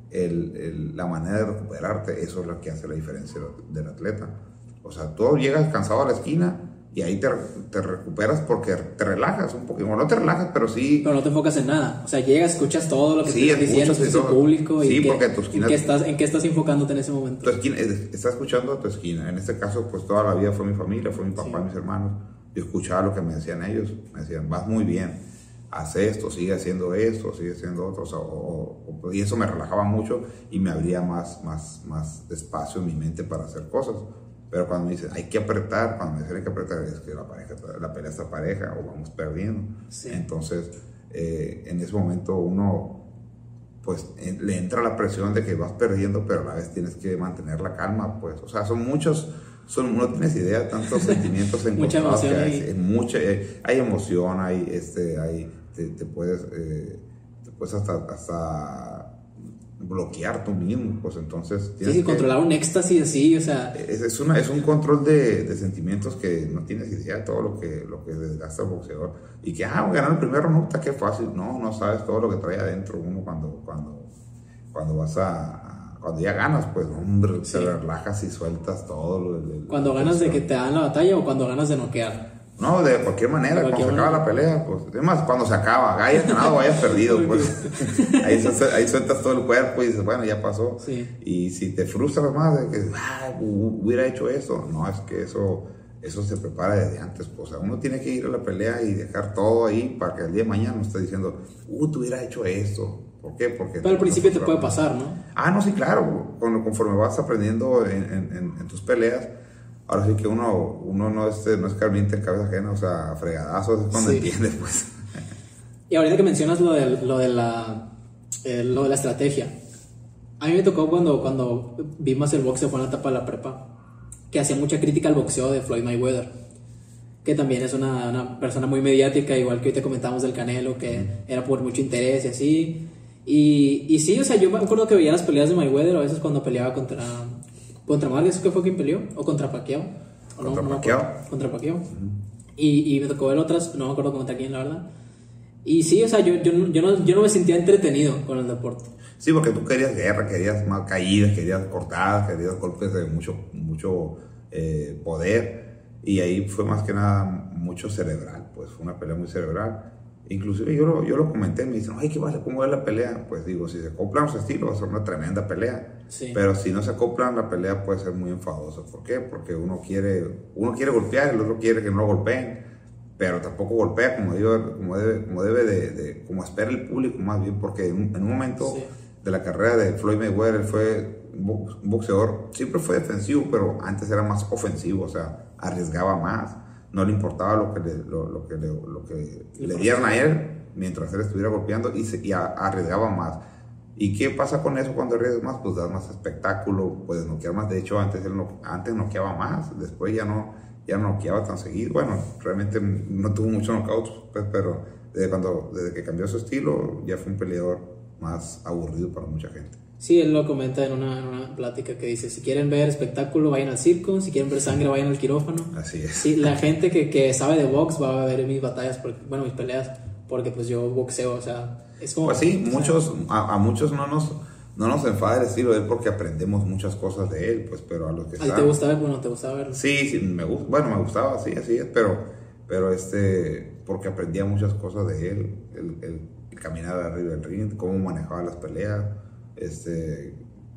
Speaker 2: el, el, la manera de recuperarte, eso es lo que hace la diferencia del atleta. O sea, tú llegas cansado a la esquina y ahí te, te recuperas porque te relajas un poquito. Bueno, no te relajas, pero sí...
Speaker 1: Pero no te enfocas en nada. O sea, llegas, escuchas todo lo que
Speaker 2: sí,
Speaker 1: te están diciendo, escuchas el público.
Speaker 2: Sí,
Speaker 1: y
Speaker 2: porque
Speaker 1: qué,
Speaker 2: tu esquina...
Speaker 1: ¿en qué, estás, ¿En qué estás enfocándote en ese momento?
Speaker 2: Tu esquina, estás escuchando a tu esquina. En este caso, pues toda la vida fue mi familia, fue mi papá, sí. mis hermanos. Yo escuchaba lo que me decían ellos. Me decían, vas muy bien, haz esto, sigue haciendo esto, sigue haciendo otro. O sea, o, o, y eso me relajaba mucho y me abría más, más, más espacio en mi mente para hacer cosas. Pero cuando me dicen, hay que apretar, cuando me dicen hay que apretar, es que la, pareja, la pelea está pareja o vamos perdiendo. Sí. Entonces, eh, en ese momento uno, pues, en, le entra la presión de que vas perdiendo, pero a la vez tienes que mantener la calma, pues. O sea, son muchos, son, no tienes idea de tantos sentimientos encontrados que hay. Es mucha, eh, hay emoción, hay, este, hay, te, te puedes, eh, te puedes hasta, hasta bloquear tú mismo, pues entonces...
Speaker 1: Sí, sí, controlar un éxtasis así, o sea...
Speaker 2: Es, es, una, es un control de, de sentimientos que no tienes idea de todo lo que, lo que desgasta el boxeador. Y que, ah, ganar el primer round, qué fácil. No, no sabes todo lo que trae adentro uno cuando, cuando, cuando vas a... Cuando ya ganas, pues, hombre, sí. te relajas y sueltas todo. Lo, lo,
Speaker 1: cuando ganas de que te dan la batalla o cuando ganas de noquear.
Speaker 2: No, de cualquier manera, de cualquier cuando manera. Se acaba la pelea, pues, además cuando se acaba, hayas ganado o hayas perdido, pues, ahí, ahí sueltas todo el cuerpo y dices, bueno, ya pasó.
Speaker 1: Sí.
Speaker 2: Y si te frustras más de que, ah, hubiera hecho eso, no, es que eso, eso se prepara desde antes, pues, o sea, uno tiene que ir a la pelea y dejar todo ahí para que el día de mañana no esté diciendo, uh, tú hubieras hecho esto. ¿Por qué? Porque
Speaker 1: pero al principio te puede pasar, ¿no?
Speaker 2: Ah, no, sí, claro, conforme vas aprendiendo en, en, en, en tus peleas. Ahora sí que uno, uno no, es, no es carmiente en cabeza ajena, o sea, fregadazos es cuando sí. entiende, pues.
Speaker 1: Y ahorita que mencionas lo de, lo de, la, eh, lo de la estrategia, a mí me tocó cuando, cuando vi más el boxeo, fue en la etapa de la prepa, que hacía mucha crítica al boxeo de Floyd Mayweather, que también es una, una persona muy mediática, igual que hoy te comentamos del Canelo, que mm. era por mucho interés y así. Y, y sí, o sea, yo me acuerdo que veía las peleas de Mayweather a veces cuando peleaba contra... ¿Contra Márquez que fue quien peleó? ¿O contra Pacquiao? ¿O
Speaker 2: contra
Speaker 1: no,
Speaker 2: Pacquiao.
Speaker 1: No contra Pacquiao. Uh-huh. y, y me tocó ver otras, no me acuerdo contra quién, la verdad. Y sí, o sea, yo, yo, yo, no, yo no me sentía entretenido con el deporte.
Speaker 2: Sí, porque tú querías guerra, querías más caídas, querías cortadas, querías golpes de mucho, mucho eh, poder. Y ahí fue más que nada mucho cerebral, pues fue una pelea muy cerebral. Inclusive yo lo, yo lo comenté, me dicen, ay, ¿qué vale? ¿Cómo es la pelea? Pues digo, si se acoplan los estilos va a ser una tremenda pelea.
Speaker 1: Sí.
Speaker 2: Pero si no se acoplan, la pelea puede ser muy enfadosa. ¿Por qué? Porque uno quiere, uno quiere golpear, el otro quiere que no lo golpeen, pero tampoco golpea como, digo, como debe, como, debe de, de, como espera el público más bien, porque en un, en un momento sí. de la carrera de Floyd Mayweather, él fue un boxeador, siempre fue defensivo, pero antes era más ofensivo, o sea, arriesgaba más. No le importaba lo que le, lo, lo que le, lo que le dieran a él mientras él estuviera golpeando y, se, y a, arriesgaba más. ¿Y qué pasa con eso cuando arriesgas más? Pues das más espectáculo, puedes noquear más. De hecho, antes él no, antes noqueaba más, después ya no, ya no noqueaba tan seguido. Bueno, realmente no tuvo muchos knockouts, pues, pero desde, cuando, desde que cambió su estilo ya fue un peleador más aburrido para mucha gente.
Speaker 1: Sí, él lo comenta en una, en una plática que dice, si quieren ver espectáculo, vayan al circo, si quieren ver sangre, vayan al quirófano.
Speaker 2: Así es.
Speaker 1: Sí, la gente que, que sabe de box va a ver mis batallas, porque, bueno, mis peleas, porque pues yo boxeo, o sea, es como...
Speaker 2: Pues sí, muchos, a, a muchos no nos, no nos enfada el estilo de él porque aprendemos muchas cosas de él, pues, pero a los que
Speaker 1: ¿A ti te gusta ver? Bueno, ¿te gustaba verlo?
Speaker 2: Sí, sí, me gusta, bueno, me gustaba, sí, así es, pero, pero este, porque aprendía muchas cosas de él, el, el, el caminar arriba del ring, cómo manejaba las peleas, este...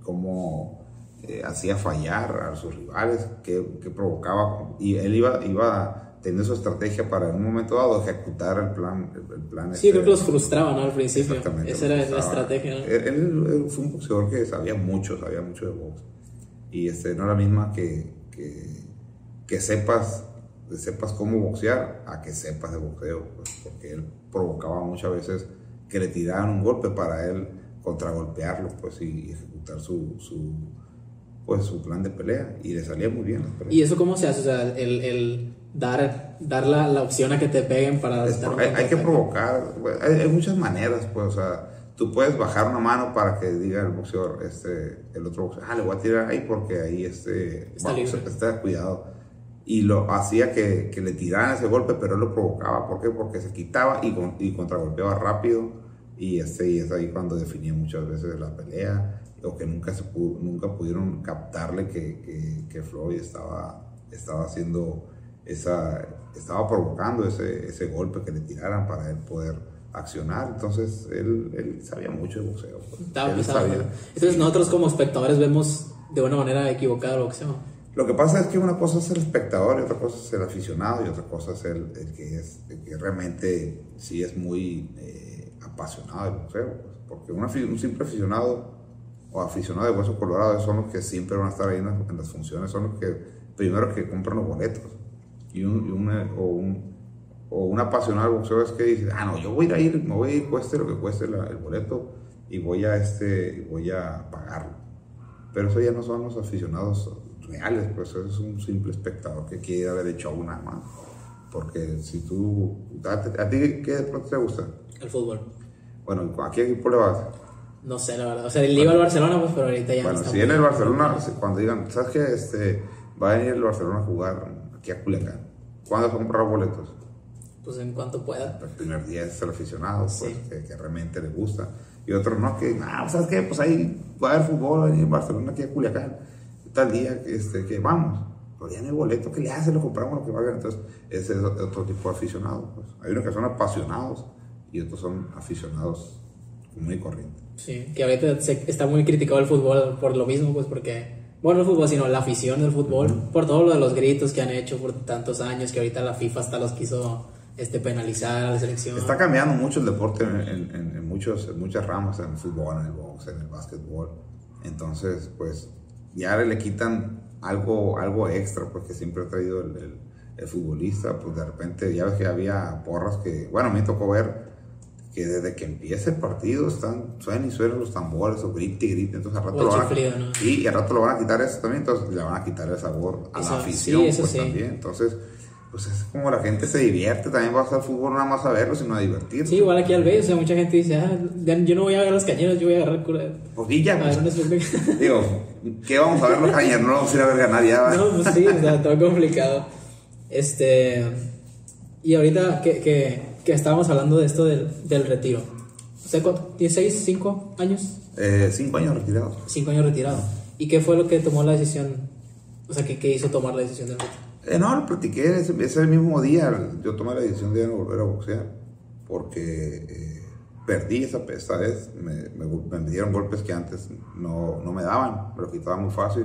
Speaker 2: cómo eh, hacía fallar a sus rivales, que, que provocaba, y él iba, iba teniendo su estrategia para en un momento dado ejecutar el plan. El, el plan
Speaker 1: sí,
Speaker 2: este,
Speaker 1: creo que los frustraba, ¿no? Al principio.
Speaker 2: Exactamente.
Speaker 1: Esa era la estrategia, ¿no?
Speaker 2: Él, él, él fue un boxeador que sabía mucho, sabía mucho de box. Y este, no era la misma que, que, que sepas, sepas cómo boxear a que sepas de boxeo, pues, porque él provocaba muchas veces que le tiraran un golpe para él contragolpearlo, pues, y ejecutar su, su, pues, su plan de pelea, y le salía muy bien.
Speaker 1: ¿Y eso cómo se hace? O sea, el, el dar, dar la, la opción a que te peguen para...
Speaker 2: Por, hay, hay que provocar, hay, hay muchas maneras, pues, o sea, tú puedes bajar una mano para que diga el boxeador, este, el otro boxeador, ah, le voy a tirar ahí porque ahí este,
Speaker 1: está,
Speaker 2: vamos, está cuidado. Y lo hacía que, que le tiraran ese golpe, pero él lo provocaba. ¿Por qué? Porque se quitaba y, y contragolpeaba rápido. y, este, y es ahí cuando definía muchas veces la pelea, o que nunca, se pudo, nunca pudieron captarle que, que, que Floyd estaba, estaba haciendo esa, estaba provocando ese, ese golpe que le tiraran para él poder accionar. Entonces él, él sabía mucho de boxeo. Pues.
Speaker 1: Estaba
Speaker 2: Él
Speaker 1: pisado,
Speaker 2: sabía.
Speaker 1: ¿no? Entonces nosotros como espectadores vemos de una manera equivocada el boxeo.
Speaker 2: Lo que pasa es que una cosa es el espectador y otra cosa es el aficionado y otra cosa es el, el que, es, el que realmente sí es muy eh, apasionado del boxeo. Pues, porque un, un simple aficionado o aficionado de hueso colorado son los que siempre van a estar ahí en las, en las funciones, son los que primero que compran los boletos. Y un, y una, o, un, o un apasionado del boxeo es que dice, ah, no, yo voy a ir, me voy a ir, cueste lo que cueste la, el boleto y voy a, este, voy a pagarlo. Pero eso ya no son los aficionados reales, pues eso es un simple espectador que quiere haber hecho nada más. Porque si tú, ¿a, a ti qué deporte te gusta?
Speaker 1: El fútbol.
Speaker 2: Bueno, ¿a qué equipo le vas?
Speaker 1: No sé, la verdad. O sea, le iba al Barcelona, pues, pero ahorita ya
Speaker 2: bueno,
Speaker 1: no está.
Speaker 2: Si viene el Barcelona, cuando digan, ¿sabes qué? Este, va a venir el Barcelona a jugar aquí a Culiacán. ¿Cuándo vas a comprar boletos?
Speaker 1: Pues en cuanto pueda.
Speaker 2: El primer día es el aficionado, pues,
Speaker 1: Sí.
Speaker 2: que, que realmente le gusta. Y otros no, que, ah, ¿sabes qué? Pues ahí va a haber fútbol en Barcelona, aquí a Culiacán. Tal día este, que vamos. Pero ya en el boleto, ¿qué le hace? Lo compramos lo que valga. Entonces, ese es otro tipo de aficionado. Pues. Hay unos que son apasionados y otros son aficionados muy corrientes.
Speaker 1: Sí, que ahorita se, está muy criticado el fútbol por lo mismo, pues porque, bueno, no el fútbol, sino la afición del fútbol, uh-huh. por todo lo de los gritos que han hecho por tantos años, que ahorita la FIFA hasta los quiso este, penalizar a la selección.
Speaker 2: Está cambiando mucho el deporte en, en, en, en, muchos, en muchas ramas, en el fútbol, en el box, en el básquetbol. Entonces, pues, ya le quitan algo, algo extra, pues, que siempre ha traído el, el, el futbolista. Pues, de repente, ya ves que había porras que, bueno, me tocó ver que desde que empieza el partido están, suenan y suenan los tambores, o grite y grite, entonces al rato, lo van, chiflido, a, ¿no? y, y al rato lo van a quitar eso también, entonces le van a quitar el sabor a eso, la afición, sí, pues sí. también, entonces pues es como la gente se divierte, también vas al fútbol nada más a verlo, sino a divertirse.
Speaker 1: Sí, igual aquí al B, o sea, mucha gente dice, ah, yo no voy a ver los cañeros, yo voy a agarrar el cura.
Speaker 2: Pues y ya, pues, digo, ¿qué vamos a ver los cañeros? No vamos a ir a ver ganar ya, ¿verdad?
Speaker 1: No, pues sí, o sea, todo complicado. Este, y ahorita que, que, que estábamos hablando de esto del, del retiro. ¿dieciséis, cinco años?
Speaker 2: Eh, cinco años retirado.
Speaker 1: Cinco años retirado. ¿Y qué fue lo que tomó la decisión? O sea, ¿qué, qué hizo tomar la decisión del retiro?
Speaker 2: Eh, no, lo platiqué ese, ese mismo día. Yo tomé la decisión de no volver a boxear. Porque eh, perdí esa, esa vez. Me, me, me dieron golpes que antes no, no me daban. Me los quitaba muy fácil.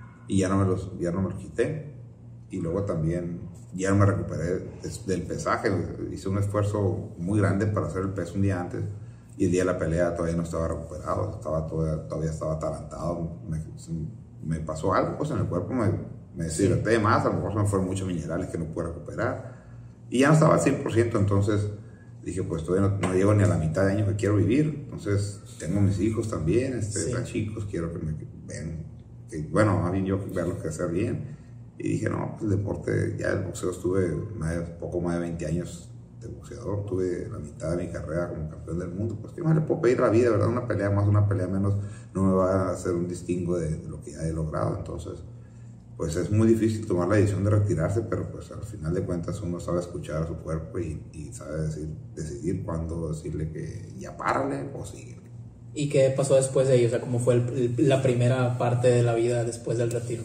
Speaker 2: Y ya no me los, ya no me los quité. Y luego también ya no me recuperé del pesaje. Hice un esfuerzo muy grande para hacer el peso un día antes. Y el día de la pelea todavía no estaba recuperado, estaba todavía, todavía estaba atarantado, me, me pasó algo pues, en el cuerpo, me, me deshidraté sí. más, a lo mejor se me fueron muchos minerales que no pude recuperar. Y ya no estaba al cien por ciento, entonces dije, pues todavía no, no llego ni a la mitad de año que quiero vivir. Entonces tengo mis hijos también, este, sí. están chicos, quiero que me ven, que, bueno, más bien yo verlos crecer bien. Y dije, no, pues el deporte, ya el boxeo estuve más, poco más de veinte años de boxeador, tuve la mitad de mi carrera como campeón del mundo, pues qué más le puedo pedir a la vida, ¿verdad? Una pelea más, una pelea menos, no me va a hacer un distingo de, de lo que ya he logrado. Entonces, pues es muy difícil tomar la decisión de retirarse, pero pues al final de cuentas uno sabe escuchar a su cuerpo y, y sabe decir, decidir cuándo decirle que ya párale o sigue.
Speaker 1: ¿Y qué pasó después de ello? O sea, ¿cómo fue el, la primera parte de la vida después del retiro?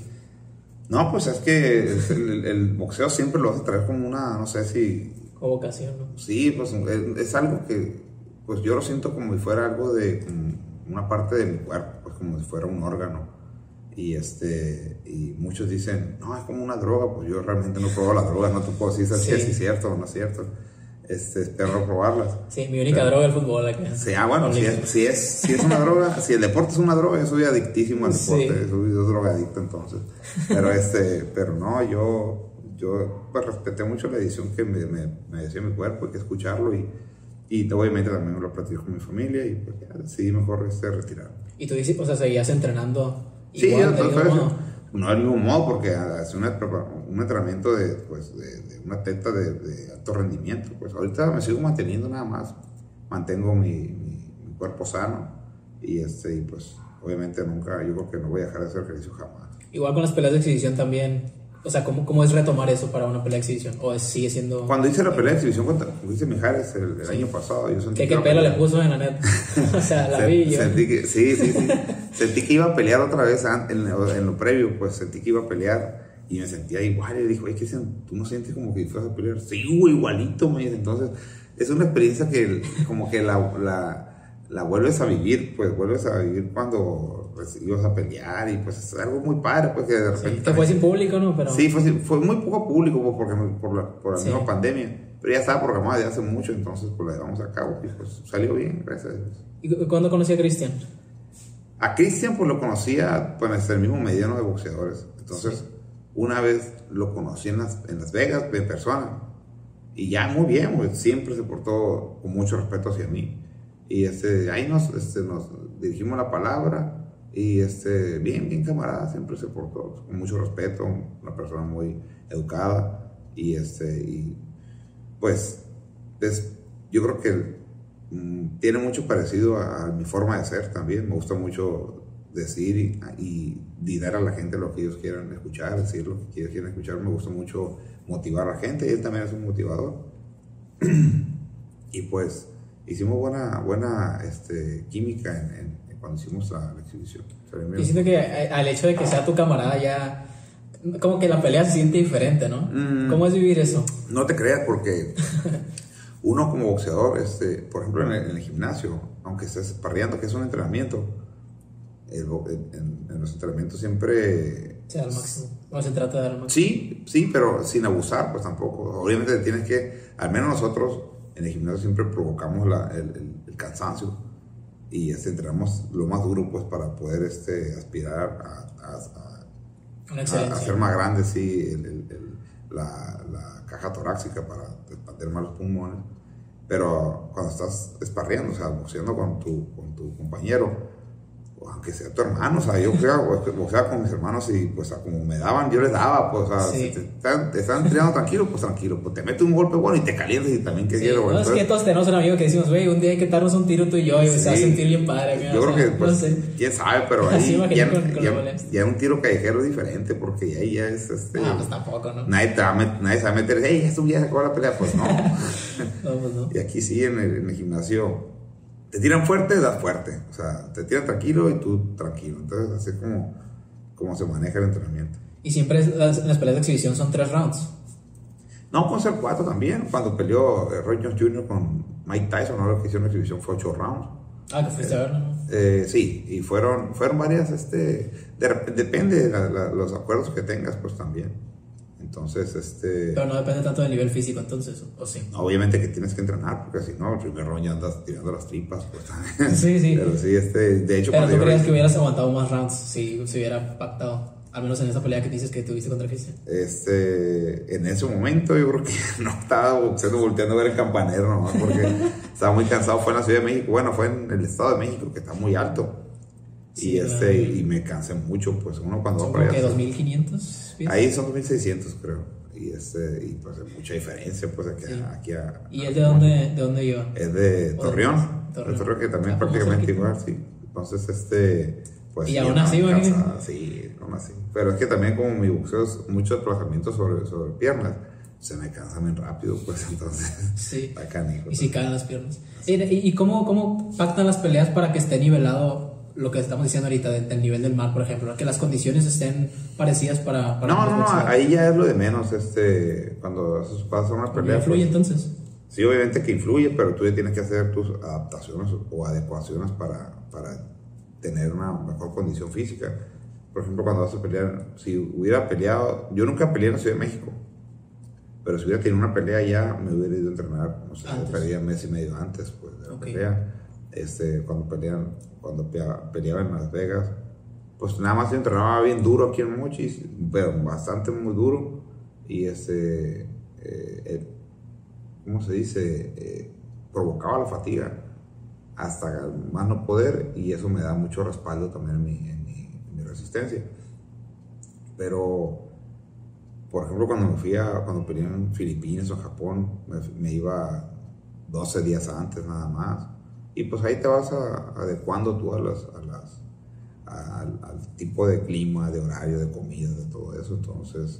Speaker 2: No, pues es que el, el, el boxeo siempre lo vas a traer como una, no sé si...
Speaker 1: Como vocación, ¿no?
Speaker 2: Sí, pues es, es algo que, pues yo lo siento como si fuera algo de, como una parte de mi cuerpo, pues como si fuera un órgano. Y este, y muchos dicen, no, es como una droga, pues yo realmente no pruebo las drogas, no te puedo decir si es cierto o no es cierto. Este, espero probarlas.
Speaker 1: Sí, mi única pero, droga es el fútbol. Aquí.
Speaker 2: Sí, ah, bueno, si es, si, es, si es una droga, si el deporte es una droga, yo soy adictísimo al deporte, sí. soy drogadicto entonces. Pero este, pero no, yo, yo pues, respeté mucho la decisión que me, me, me decía mi cuerpo, hay que escucharlo y, y obviamente también me lo platico con mi familia y pues ya decidí mejor este, retirarme.
Speaker 1: ¿Y tú dices, o sea, seguías entrenando
Speaker 2: sí,
Speaker 1: igual?
Speaker 2: Sí, no del mismo modo porque hace un, un entrenamiento de, pues, de, de un atleta de, de alto rendimiento. Pues ahorita me sigo manteniendo nada más, mantengo mi, mi, mi cuerpo sano y, este, y pues obviamente nunca, yo creo que no voy a dejar de hacer ejercicio jamás.
Speaker 1: Igual con las peleas de exhibición también O sea, ¿cómo, ¿cómo es retomar eso para una pelea de exhibición? ¿O es, sigue siendo...?
Speaker 2: Cuando hice la pelea de exhibición contra hice Mijares el, el sí. año pasado, yo sentí
Speaker 1: ¿Qué, que qué pelo le puso en la net? O sea, la vi yo.
Speaker 2: Sentí que, sí, sí, sí. Sentí que iba a pelear otra vez en, en lo previo, pues sentí que iba a pelear y me sentía igual. Y dijo, ¿qué tú no sientes como que ibas a pelear? Sí, güey, igualito, me dice. Entonces, es una experiencia que como que la, la, la vuelves a vivir, pues vuelves a vivir cuando pues, ibas a pelear y pues es algo muy padre, pues que de repente...
Speaker 1: Sí, que fue sin público, ¿no? Pero...
Speaker 2: Sí, fue, fue muy poco público pues, porque, por la, por la sí. misma pandemia, pero ya estaba programada desde hace mucho, entonces pues la llevamos a cabo y pues salió bien, gracias a Dios.
Speaker 1: ¿Y cuándo conocí a Cristian?
Speaker 2: A Cristian pues lo conocía pues el mismo mediano de boxeadores, entonces sí. una vez lo conocí en Las, en Las Vegas de persona y ya muy bien, pues, siempre se portó con mucho respeto hacia mí y este, ahí nos, este, nos dirigimos la palabra. Y este, bien, bien camarada, siempre se portó con mucho respeto, una persona muy educada y este, y pues es, yo creo que mm, tiene mucho parecido a, a mi forma de ser también, me gusta mucho decir y, y, y dar a la gente lo que ellos quieran escuchar, decir lo que ellos quieran escuchar, me gusta mucho motivar a la gente, y él también es un motivador y pues hicimos buena, buena este, química en, en cuando hicimos la, la exhibición.
Speaker 1: Yo siento que al hecho de que sea tu camarada ya, como que la pelea se siente diferente, ¿no? Mm, ¿Cómo es vivir eso?
Speaker 2: No te creas porque uno como boxeador, este, por ejemplo en el, en el gimnasio, aunque estés parreando, que es un entrenamiento, el, en, en los entrenamientos siempre...
Speaker 1: Se da al máximo, no se trata de dar al máximo.
Speaker 2: Sí, sí, pero sin abusar, pues tampoco. Obviamente tienes que, al menos nosotros en el gimnasio siempre provocamos la, el, el, el cansancio. Y este, entrenamos lo más duro pues para poder este, aspirar a, a, a, a, a hacer más grande sí, el, el, el, la, la caja torácica para expandir más los pulmones. Pero cuando estás esparreando, o sea, boxeando con tu, con tu compañero, o aunque sea tu hermano, o sea, yo boxeaba con mis hermanos y pues como me daban, yo les daba, pues, o sea, sí. si te están, te están entrenando tranquilo, pues tranquilo, pues te mete un golpe bueno y te calientas y también que
Speaker 1: sí,
Speaker 2: quiero.
Speaker 1: No,
Speaker 2: bueno,
Speaker 1: es que todos tenemos un amigo que decimos, güey, un día hay que darnos un tiro tú y yo, y sí, se va a sentir bien padre. Mira,
Speaker 2: yo creo
Speaker 1: o sea,
Speaker 2: que, pues,
Speaker 1: no sé.
Speaker 2: quién sabe, pero ahí ya,
Speaker 1: con, con
Speaker 2: ya, ya un tiro callejero es diferente, porque ahí ya es, este...
Speaker 1: Ah, pues tampoco, ¿no?
Speaker 2: Nadie, te va a met, nadie se va a meter, hey, esto ya se acabó la pelea, pues no.
Speaker 1: No, pues no.
Speaker 2: Y aquí sí, en el, en el gimnasio... Te tiran fuerte, das fuerte. O sea, te tiran tranquilo y tú tranquilo. Entonces, así como, como se maneja el entrenamiento.
Speaker 1: ¿Y siempre las, las peleas de exhibición son tres rounds?
Speaker 2: No, pueden ser cuatro también. Cuando peleó eh, Roy Jones junior con Mike Tyson, ahora que hicieron la exhibición fue ocho rounds.
Speaker 1: Ah, que fuiste
Speaker 2: eh,
Speaker 1: a verlo, ¿no?
Speaker 2: Eh, sí, y fueron, fueron varias, este, de, depende de la, la, los acuerdos que tengas, pues también. Entonces, este...
Speaker 1: Pero no depende tanto del nivel físico, entonces, ¿o sí?
Speaker 2: Obviamente que tienes que entrenar, porque si no, el primer round ya andas tirando las tripas, pues también.
Speaker 1: Sí, sí.
Speaker 2: Pero sí, este, de hecho...
Speaker 1: Pero tú creías que hubieras aguantado más rounds si se hubiera pactado, al menos en esa pelea que dices que tuviste contra Cristian.
Speaker 2: Este, en ese momento yo creo que no estaba boxeando, volteando a ver el campanero nomás, porque estaba muy cansado. Fue en la Ciudad de México, bueno, fue en el Estado de México, que está muy alto. Sí, y este claro. y me cansé mucho, pues uno cuando
Speaker 1: va para allá. ¿Dos mil quinientos?
Speaker 2: Ahí son dos mil seiscientos, creo. Y este y pues hay mucha diferencia, pues aquí, sí. aquí a,
Speaker 1: ¿Y él de dónde, de dónde iba?
Speaker 2: Es de Torreón, de Torreón, de Torreón que también ah, prácticamente igual, sí. Entonces este pues
Speaker 1: y aún así, bueno,
Speaker 2: sí, aún así. Pero es que también como mi boxeo es mucho desplazamiento sobre, sobre piernas, se me cansa bien rápido, pues entonces
Speaker 1: sí.
Speaker 2: bacánico.
Speaker 1: Y si caen las piernas. ¿Y, y cómo, cómo pactan las peleas para que esté nivelado lo que estamos diciendo ahorita del, del nivel del mar, por ejemplo, que las condiciones estén parecidas para... para
Speaker 2: no, no, no, ahí ya es lo de menos, este, cuando pasa una pelea...
Speaker 1: ¿Influye
Speaker 2: pues,
Speaker 1: entonces?
Speaker 2: Sí, obviamente que influye, pero tú ya tienes que hacer tus adaptaciones o adecuaciones para, para tener una mejor condición física. Por ejemplo, cuando vas a pelear, si hubiera peleado, yo nunca peleé en la Ciudad de México, pero si hubiera tenido una pelea ya, me hubiera ido a entrenar, no sé, peleé un mes y medio antes pues, de la okay. pelea. Este, cuando pelean, cuando peleaba en Las Vegas, pues nada más entrenaba bien duro aquí en Mochis, pero bastante muy duro, y este, eh, eh, ¿cómo se dice? Eh, provocaba la fatiga hasta más no poder, y eso me da mucho respaldo también en mi, en mi, en mi resistencia. Pero, por ejemplo, cuando me fui a, cuando peleé en Filipinas o Japón, me, me iba doce días antes nada más. Y pues ahí te vas a, adecuando tú a las, a las, a, al, al tipo de clima, de horario, de comida, de todo eso. Entonces,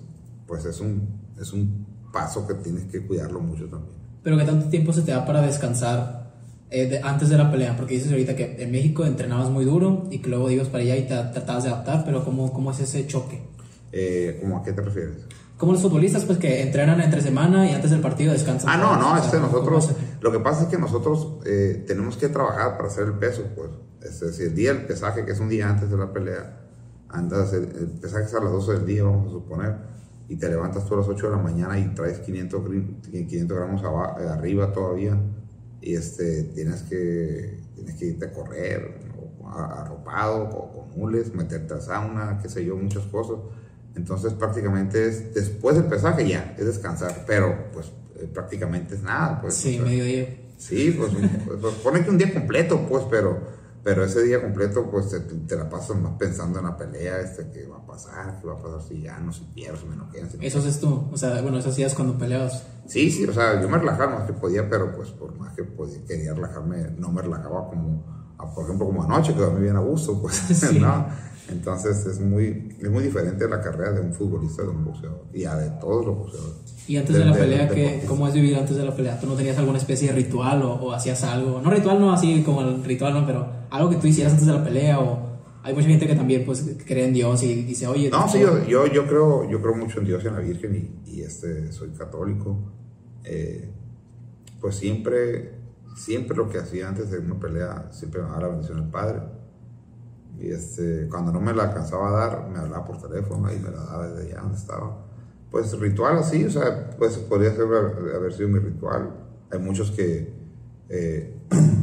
Speaker 2: pues es un, es un paso que tienes que cuidarlo mucho también.
Speaker 1: Pero ¿qué tanto tiempo se te da para descansar eh, de, antes de la pelea? Porque dices ahorita que en México entrenabas muy duro y que luego ibas para allá y te tratabas de adaptar, pero ¿cómo, cómo es ese choque?
Speaker 2: Eh, ¿Cómo a qué te refieres?
Speaker 1: Como los futbolistas, pues que entrenan entre semana y antes del partido descansan.
Speaker 2: Ah, no, no,
Speaker 1: o sea,
Speaker 2: este, nosotros,
Speaker 1: es?
Speaker 2: lo que pasa es que nosotros eh, tenemos que trabajar para hacer el peso, pues. Es decir, el día del pesaje, que es un día antes de la pelea, andas, el, el pesaje es a las doce del día, vamos a suponer, y te levantas tú a las ocho de la mañana y traes quinientos, quinientos gramos abajo, arriba todavía, y este, tienes, que, tienes que irte a correr, ¿no? Arropado, o con mules, meterte a sauna, qué sé yo, muchas cosas. Entonces prácticamente es después del pesaje ya, es descansar, pero pues eh, prácticamente es nada. Pues,
Speaker 1: sí,
Speaker 2: o sea,
Speaker 1: mediodía.
Speaker 2: Sí, pues, pues pone que un día completo, pues, pero, pero ese día completo pues te, te la pasas más pensando en la pelea, este, qué va a pasar, qué va a pasar si gano, si pierdo, si me noquean. Si
Speaker 1: Eso haces tú, o sea, bueno, eso hacías cuando peleabas.
Speaker 2: Sí, sí, o sea, yo me relajaba más que podía, pero pues por más que podía, quería relajarme, no me relajaba como, por ejemplo, como anoche, que dormí bien a gusto, pues, sí. ¿No? Entonces es muy, es muy diferente la carrera de un futbolista, de un boxeador, y a de todos los boxeadores.
Speaker 1: Y antes de, de la pelea, de, de, ¿cómo es vivir antes de la pelea? ¿Tú no tenías alguna especie de ritual o, o hacías algo? No ritual, no así como el ritual, no, pero algo que tú hicieras antes de la pelea, o hay mucha gente que también pues cree en Dios y dice, oye...
Speaker 2: No, sí, yo, yo, yo, creo, yo creo mucho en Dios y en la Virgen, y, y este, soy católico. Eh, pues siempre, siempre lo que hacía antes de una pelea, siempre me daba la bendición del Padre. Y este, cuando no me la alcanzaba a dar, me hablaba por teléfono y me la daba desde allá donde estaba. Pues ritual así, o sea, pues podría ser, haber sido mi ritual. Hay muchos que eh,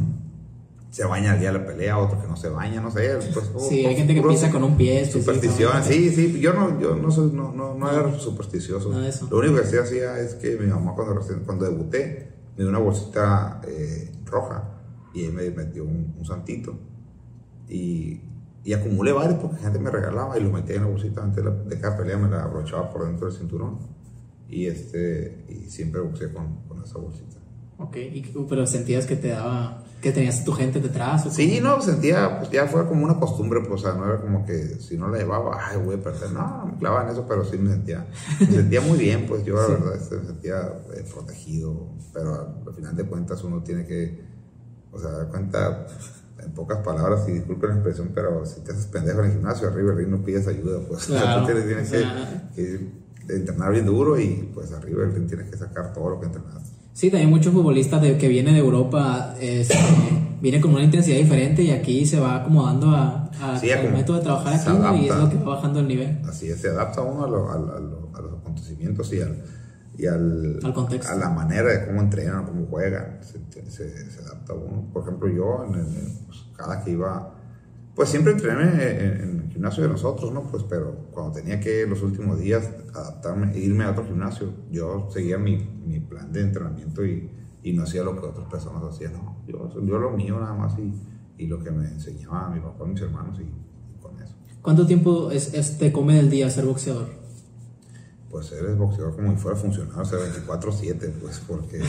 Speaker 2: se bañan el día de la pelea, otros que no se bañan, no sé. Pues,
Speaker 1: sí, hay gente que empieza con un pie.
Speaker 2: Supersticiones, sí, sí, yo no, yo no, soy, no, no, no era supersticioso.
Speaker 1: No, eso.
Speaker 2: Lo único que sí hacía es que mi mamá cuando, cuando debuté me dio una bolsita eh, roja y ahí me metió un, un santito. Y... Y acumulé varios porque gente me regalaba y los metía en la bolsita antes de, la, de cada pelea, me la abrochaba por dentro del cinturón. Y, este, y siempre boxeé con, con esa bolsita.
Speaker 1: Ok, y, pero sentías que te daba, que tenías tu gente detrás. ¿O
Speaker 2: sí, no, sentía, pues ya fue como una costumbre, pues, o sea, no era como que si no la llevaba, ay, voy a perder. No, me clavaba en eso, pero sí me sentía, me sentía muy bien, pues yo la sí. verdad este, me sentía eh, protegido. Pero al final de cuentas uno tiene que, o sea, dar cuenta. En pocas palabras, y disculpen la expresión, pero si te haces pendejo en el gimnasio, arriba el ring no pides ayuda, pues
Speaker 1: claro,
Speaker 2: tú tienes, tienes
Speaker 1: o sea,
Speaker 2: que, que entrenar bien duro y pues arriba el ring tienes que sacar todo lo que entrenaste.
Speaker 1: Sí, también muchos futbolistas de, que vienen de Europa este, vienen con una intensidad diferente y aquí se va acomodando a, a, sí, al método de trabajar aquí, ¿no? Y es lo que va bajando el nivel.
Speaker 2: Así es, se adapta uno a, lo, a, lo, a, lo, a los acontecimientos y al... y al,
Speaker 1: al contexto,
Speaker 2: a la manera de cómo entrenan, cómo juegan, se, se, se adapta uno. Por ejemplo, yo, en el, pues, cada que iba, pues siempre entrené en, en el gimnasio de nosotros, ¿no? Pues, pero cuando tenía que los últimos días adaptarme e irme a otro gimnasio, yo seguía mi, mi plan de entrenamiento y, y no hacía lo que otras personas hacían, no. Yo, yo lo mío nada más y, y lo que me enseñaba mi papá y mis hermanos y, y con eso.
Speaker 1: ¿Cuánto tiempo es, es, te come del día ser boxeador?
Speaker 2: Pues eres boxeador como si fuera funcionario, o sea, veinticuatro siete, pues, porque,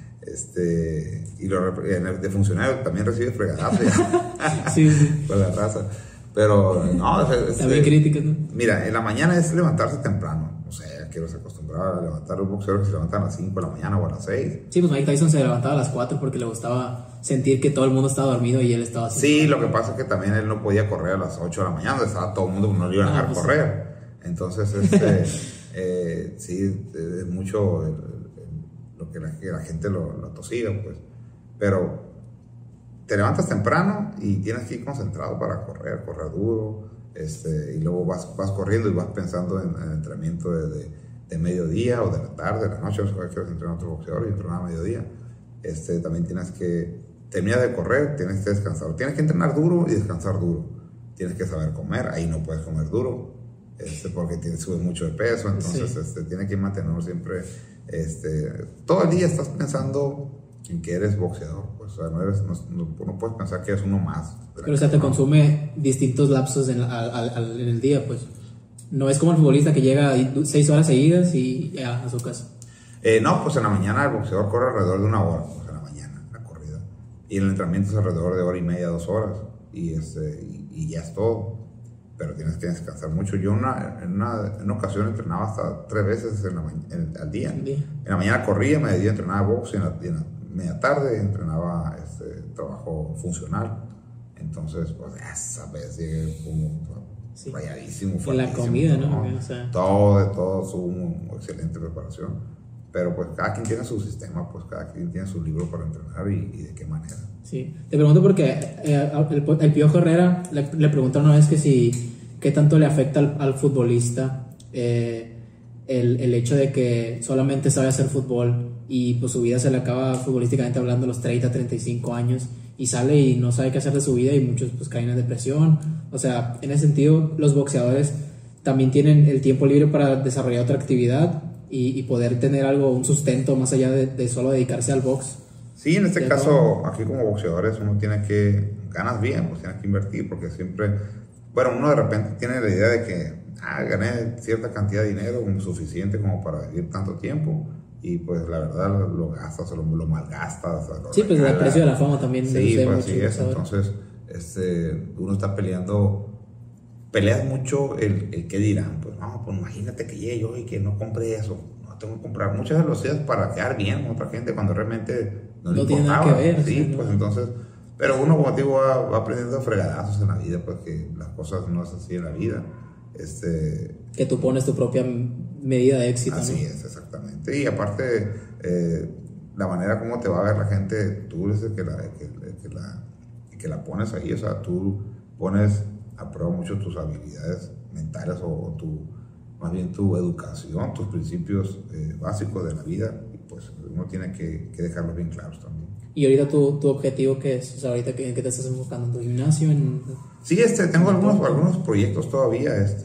Speaker 2: este, y lo, de funcionario también recibe fregadas,
Speaker 1: sí, sí.
Speaker 2: Con la raza, pero no, es,
Speaker 1: también críticas, ¿no?
Speaker 2: Mira, en la mañana es levantarse temprano, o sea, que se acostumbraba a levantar los boxeadores que se levantan a las cinco de la mañana o a las seis.
Speaker 1: Sí, pues Mike Tyson se levantaba a las cuatro porque le gustaba sentir que todo el mundo estaba dormido y él estaba así.
Speaker 2: Sí, lo que pasa es que tamén él no podía correr a las ocho de la mañana, estaba todo el mundo, no le iban a dejar ah, pues correr, sí. Entonces, este... Eh, sí, es mucho el, el, lo que la, que la gente lo, lo tosiga, pues. Pero te levantas temprano y tienes que ir concentrado para correr, correr duro, este, y luego vas, vas corriendo y vas pensando en, en el entrenamiento de, de, de mediodía o de la tarde, de la noche, o sea, que entrenar otro boxeador y entrenar a mediodía. Este, también tienes que terminar de correr, tienes que descansar, tienes que entrenar duro y descansar duro, tienes que saber comer, ahí no puedes comer duro. Este, porque tiene, sube mucho de peso, entonces sí. este, tiene que mantenerlo siempre, este, todo el día estás pensando en que eres boxeador, pues, o sea, no, eres, no, no, no puedes pensar que eres uno más.
Speaker 1: Pero o sea, te no. consume distintos lapsos en, al, al, en el día, pues, no es como el futbolista que llega seis horas seguidas y ya a su casa.
Speaker 2: Eh, no, pues en la mañana el boxeador corre alrededor de una hora, pues en la mañana, la corrida, y en el entrenamiento es alrededor de hora y media, dos horas, y, este, y, y ya es todo. pero tienes que descansar mucho. Yo una, en, una, en una ocasión entrenaba hasta tres veces en la en, al día. día. En la mañana corría, en mediodía entrenaba box y en la, y en la media tarde entrenaba este, trabajo funcional. Entonces, pues esa vez llegué como sí. rayadísimo.
Speaker 1: En la comida, ¿no? ¿no? O sea.
Speaker 2: Todo, todo su una excelente preparación. Pero pues cada quien tiene su sistema, pues cada quien tiene su libro para entrenar y, y de qué manera.
Speaker 1: Sí, te pregunto porque eh, el, el Piojo Herrera le, le preguntaron una vez que si, qué tanto le afecta al, al futbolista eh, el, el hecho de que solamente sabe hacer fútbol y pues su vida se le acaba futbolísticamente hablando a los treinta, treinta y cinco años y sale y no sabe qué hacer de su vida y muchos pues caen en depresión. O sea, en ese sentido los boxeadores también tienen el tiempo libre para desarrollar otra actividad y, y poder tener algo, un sustento más allá de, de solo dedicarse al box.
Speaker 2: Sí, en este caso, todo. Aquí como boxeadores uno tiene que, ganas bien, pues tienes que invertir porque siempre, bueno, uno de repente tiene la idea de que ah, gané cierta cantidad de dinero, suficiente como para vivir tanto tiempo y pues la verdad lo, lo gastas o lo, lo malgastas. Lo
Speaker 1: sí, pues el precio de la fama también.
Speaker 2: Sí, pues así es, entonces este, uno está peleando, peleas mucho el, el qué dirán, pues no, pues imagínate que llegue yo y que no compré eso, no tengo que comprar muchas de los días para quedar bien con otra gente cuando realmente no, no le tiene nada que ver. Sí, sí, pues no. Entonces, pero uno como te digo va, va aprendiendo fregadazos en la vida, pues que las cosas no es así en la vida. Este,
Speaker 1: que tú pones tu propia medida de éxito.
Speaker 2: Así ¿no? es, exactamente. Y aparte, eh, la manera como te va a ver la gente, tú eres el que la, el que, el que la, el que la pones ahí, o sea, tú pones a prueba mucho tus habilidades mentales o, o tu, más bien tu educación, tus principios eh, básicos de la vida, y pues uno tiene que, que dejarlos bien claros también.
Speaker 1: ¿Y ahorita tu, tu objetivo qué es? O sea, ahorita ¿en qué te estás enfocando? ¿En tu gimnasio? ¿En,
Speaker 2: sí, este, tengo algunos, algunos proyectos todavía este,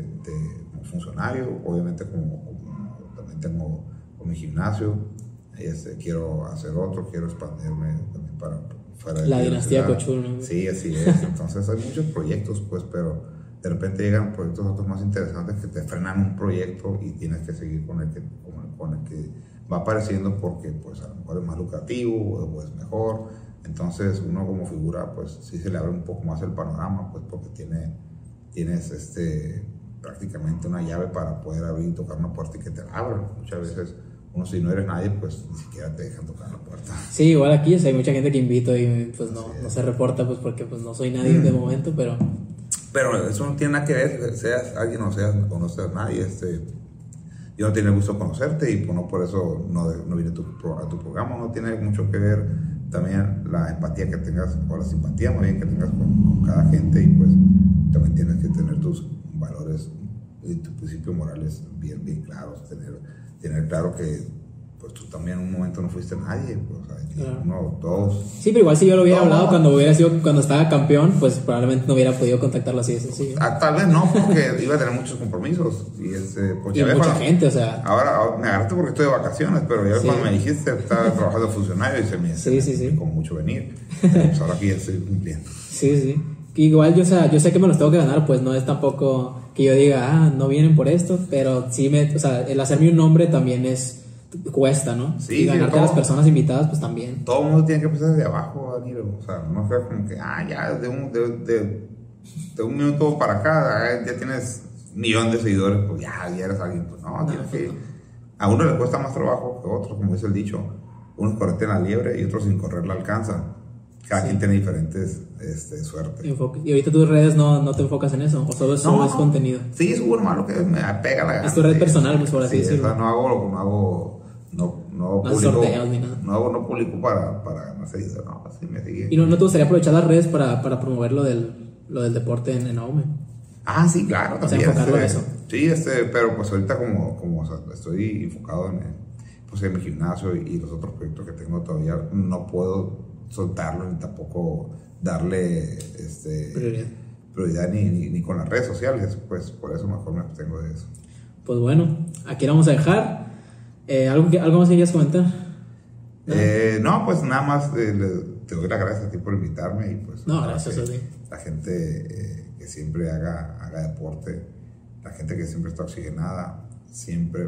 Speaker 2: de, como funcionario, obviamente como, como también tengo con mi gimnasio, este, quiero hacer otro, quiero expandirme también para fuera de
Speaker 1: la dinastía Cochul, ¿no?
Speaker 2: Sí, así es, entonces hay muchos proyectos, pues, pero de repente llegan proyectos otros más interesantes que te frenan un proyecto y tienes que seguir con el que, con el, con el que va apareciendo porque pues a lo mejor es más lucrativo o es mejor, entonces uno como figura pues sí se le abre un poco más el panorama, pues porque tiene, tienes este, prácticamente una llave para poder abrir y tocar una puerta y que te la abran. Muchas veces uno si no eres nadie pues ni siquiera te dejan tocar la puerta.
Speaker 1: Sí, igual aquí o sea, hay mucha gente que invito y pues no, no se reporta pues porque pues no soy nadie mm. de momento, pero...
Speaker 2: Pero eso no tiene nada que ver, seas alguien o seas o no seas nadie, este... Yo no tenía el gusto de conocerte y pues, no por eso no, no vine a tu, a tu programa. No tiene mucho que ver también la empatía que tengas, o la simpatía más bien que tengas con, con cada gente, y pues también tienes que tener tus valores y tus principios morales bien, bien claros, tener, tener claro que pues tú también en un momento no fuiste nadie, pues, o sea, claro. uno, todos.
Speaker 1: Sí, pero igual si yo lo hubiera hablado cuando hubiera sido, cuando estaba campeón, pues probablemente no hubiera podido contactarlo así de sencillo.
Speaker 2: Ah, tal vez no, porque iba a tener muchos compromisos. Y, este, pues,
Speaker 1: y mucha cuando, gente, o sea.
Speaker 2: Ahora, ahora me agarraste porque estoy de vacaciones, pero ya sí. Cuando me dijiste estaba trabajando funcionario y se me
Speaker 1: sí, sí, sí.
Speaker 2: con mucho venir. Pues ahora aquí ya estoy cumpliendo.
Speaker 1: Sí, sí. Igual yo, o sea, yo sé que me los tengo que ganar, pues no es tampoco que yo diga, ah, no vienen por esto, pero sí me, o sea, el hacerme un nombre también es cuesta, ¿no?
Speaker 2: Sí,
Speaker 1: y ganarte
Speaker 2: sí,
Speaker 1: a las personas invitadas, pues también.
Speaker 2: Todo el mundo tiene que empezar desde abajo, Danilo. O sea, no es como que, ah, ya de un, de, de, de un minuto para acá, ya tienes un millón de seguidores, pues ya, ya eres alguien. Pues no, no tienes que. A uno le cuesta más trabajo que a otro, como dice el dicho. Unos correten la liebre y otros sin correr la alcanzan. Cada sí. quien tiene diferentes este, suertes.
Speaker 1: Enfoque. ¿Y ahorita tus redes no, no te enfocas en eso? ¿O solo subes no, contenido?
Speaker 2: Sí, subo nomás lo que me pega la gana.
Speaker 1: Es tu red personal, pues por así
Speaker 2: sí,
Speaker 1: decirlo.
Speaker 2: O sea, no hago, no hago, no, no,
Speaker 1: no
Speaker 2: publico,
Speaker 1: sorteos ni nada.
Speaker 2: No hago, no publico para, para no sé, no, así me sigue.
Speaker 1: ¿Y no, no te gustaría aprovechar las redes para, para promover lo del, lo del deporte en, en Aume?
Speaker 2: Ah, sí, claro, también.
Speaker 1: O sea, enfocarlo
Speaker 2: este,
Speaker 1: a eso.
Speaker 2: Sí, este, pero pues ahorita como, como o sea, estoy enfocado en, pues, en mi gimnasio y, y los otros proyectos que tengo todavía, no puedo soltarlo ni tampoco darle este,
Speaker 1: prioridad,
Speaker 2: prioridad ni, ni, ni con las redes sociales, pues por eso mejor me abstengo de eso.
Speaker 1: Pues bueno, aquí lo vamos a dejar. Eh, ¿algo, que, ¿Algo más que quieras comentar?
Speaker 2: ¿No? Eh, no, pues nada más eh, le, te doy las gracias a ti por invitarme y pues
Speaker 1: no, gracias a ti.
Speaker 2: La gente eh, que siempre haga, haga deporte, la gente que siempre está oxigenada, siempre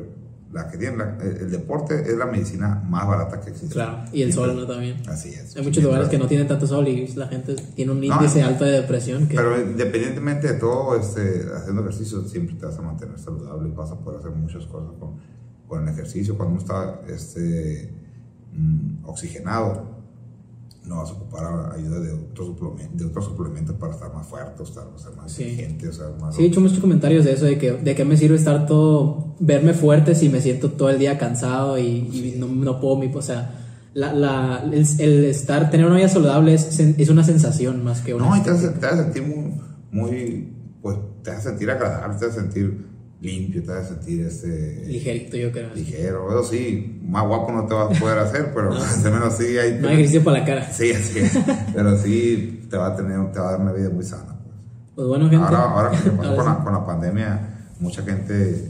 Speaker 2: la que tiene la, el, el deporte es la medicina más barata que existe.
Speaker 1: Claro, y el sol, ¿no? También.
Speaker 2: Así es.
Speaker 1: Hay muchos lugares que no tienen tanto sol y la gente tiene un índice no, alto de depresión. Que...
Speaker 2: Pero independientemente de todo, este, haciendo ejercicio siempre te vas a mantener saludable y vas a poder hacer muchas cosas con, con el ejercicio. Cuando uno está este, mm, oxigenado, no vas a ocupar ayuda de otros suplementos, de otros suplementos para estar más fuerte, estar, estar más
Speaker 1: sí.
Speaker 2: inteligente. O sea, más
Speaker 1: sí, he hecho muchos comentarios de eso, de que de qué me sirve estar todo, verme fuerte si me siento todo el día cansado y, sí. y no, no puedo, o sea, la, la, el, el estar, tener una vida saludable es, es una sensación más que una...
Speaker 2: No, y te vas, te vas a sentir muy, muy, pues te vas a sentir agradable, te vas a sentir limpio, te vas a sentir este...
Speaker 1: ligerito, yo creo.
Speaker 2: Ligero, eso sí, más guapo no te vas a poder hacer, pero no, al menos sí hay...
Speaker 1: No hay ejercicio para la cara.
Speaker 2: Sí, así es, pero sí te va a tener, te va a dar una vida muy sana. Pues,
Speaker 1: pues bueno, gente.
Speaker 2: Ahora, ahora con, con, la, con la pandemia, mucha gente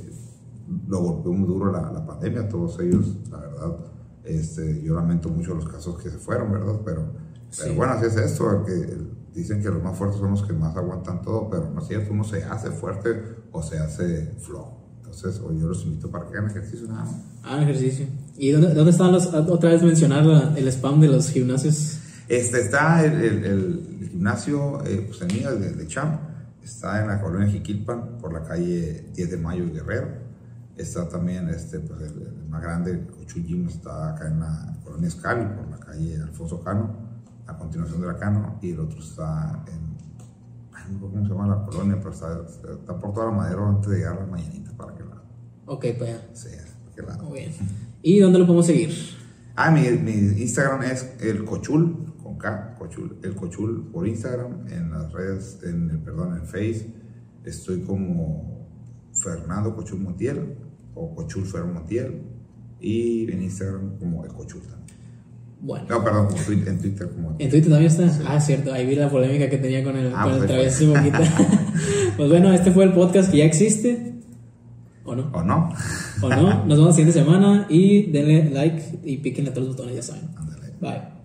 Speaker 2: lo golpeó muy duro la, la pandemia, todos ellos, la verdad, este, yo lamento mucho los casos que se fueron, ¿verdad? Pero, sí. pero bueno, así es esto, que dicen que los más fuertes son los que más aguantan todo, pero no es cierto, uno se hace fuerte o se hace flojo. Entonces, hoy yo los invito para que hagan ejercicio, nada más.
Speaker 1: Hagan ejercicio. ¿Y dónde, dónde están los, otra vez mencionar la, el spam de los gimnasios?
Speaker 2: Este, está el, el, el gimnasio, eh, pues el mío, de, de Champ, está en la colonia Jiquilpan, por la calle diez de mayo y Guerrero. Está también, este, pues el, el más grande, el Cochul Gym, está acá en la colonia Escali, por la calle Alfonso Cano, a continuación de la Cano, y el otro está en, ay, no sé cómo se llama la colonia, pero está, está por toda la Madero antes de llegar a las mañanitas, para aquel lado.
Speaker 1: Ok, pues ya.
Speaker 2: Sí, para aquel lado.
Speaker 1: Muy bien. ¿Y dónde lo podemos seguir?
Speaker 2: Ah, mi, mi Instagram es el Cochul, con K, Cochul, el Cochul por Instagram, en las redes, en el, perdón, en Face, estoy como Fernando Cochul Montiel, o Cochul Fer Montiel, y en Instagram como el Cochul también.
Speaker 1: Bueno.
Speaker 2: No, perdón, como Twitter, en Twitter como...
Speaker 1: ¿En Twitter también está? Sí. Ah, cierto, ahí vi la polémica que tenía con el,
Speaker 2: ah,
Speaker 1: con
Speaker 2: pues
Speaker 1: el travieso Moquita. Pues bueno, este fue el podcast que ya existe, ¿o no?
Speaker 2: ¿O no?
Speaker 1: ¿O no? Nos vemos la siguiente semana y denle like y píquenle a todos los botones, ya saben.
Speaker 2: Ándale.
Speaker 1: Bye.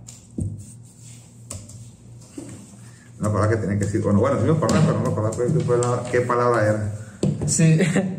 Speaker 2: No me acordaba que tenía que decir... Bueno, bueno, sí me acordaba, pero no me acordaba qué palabra era.
Speaker 1: Sí.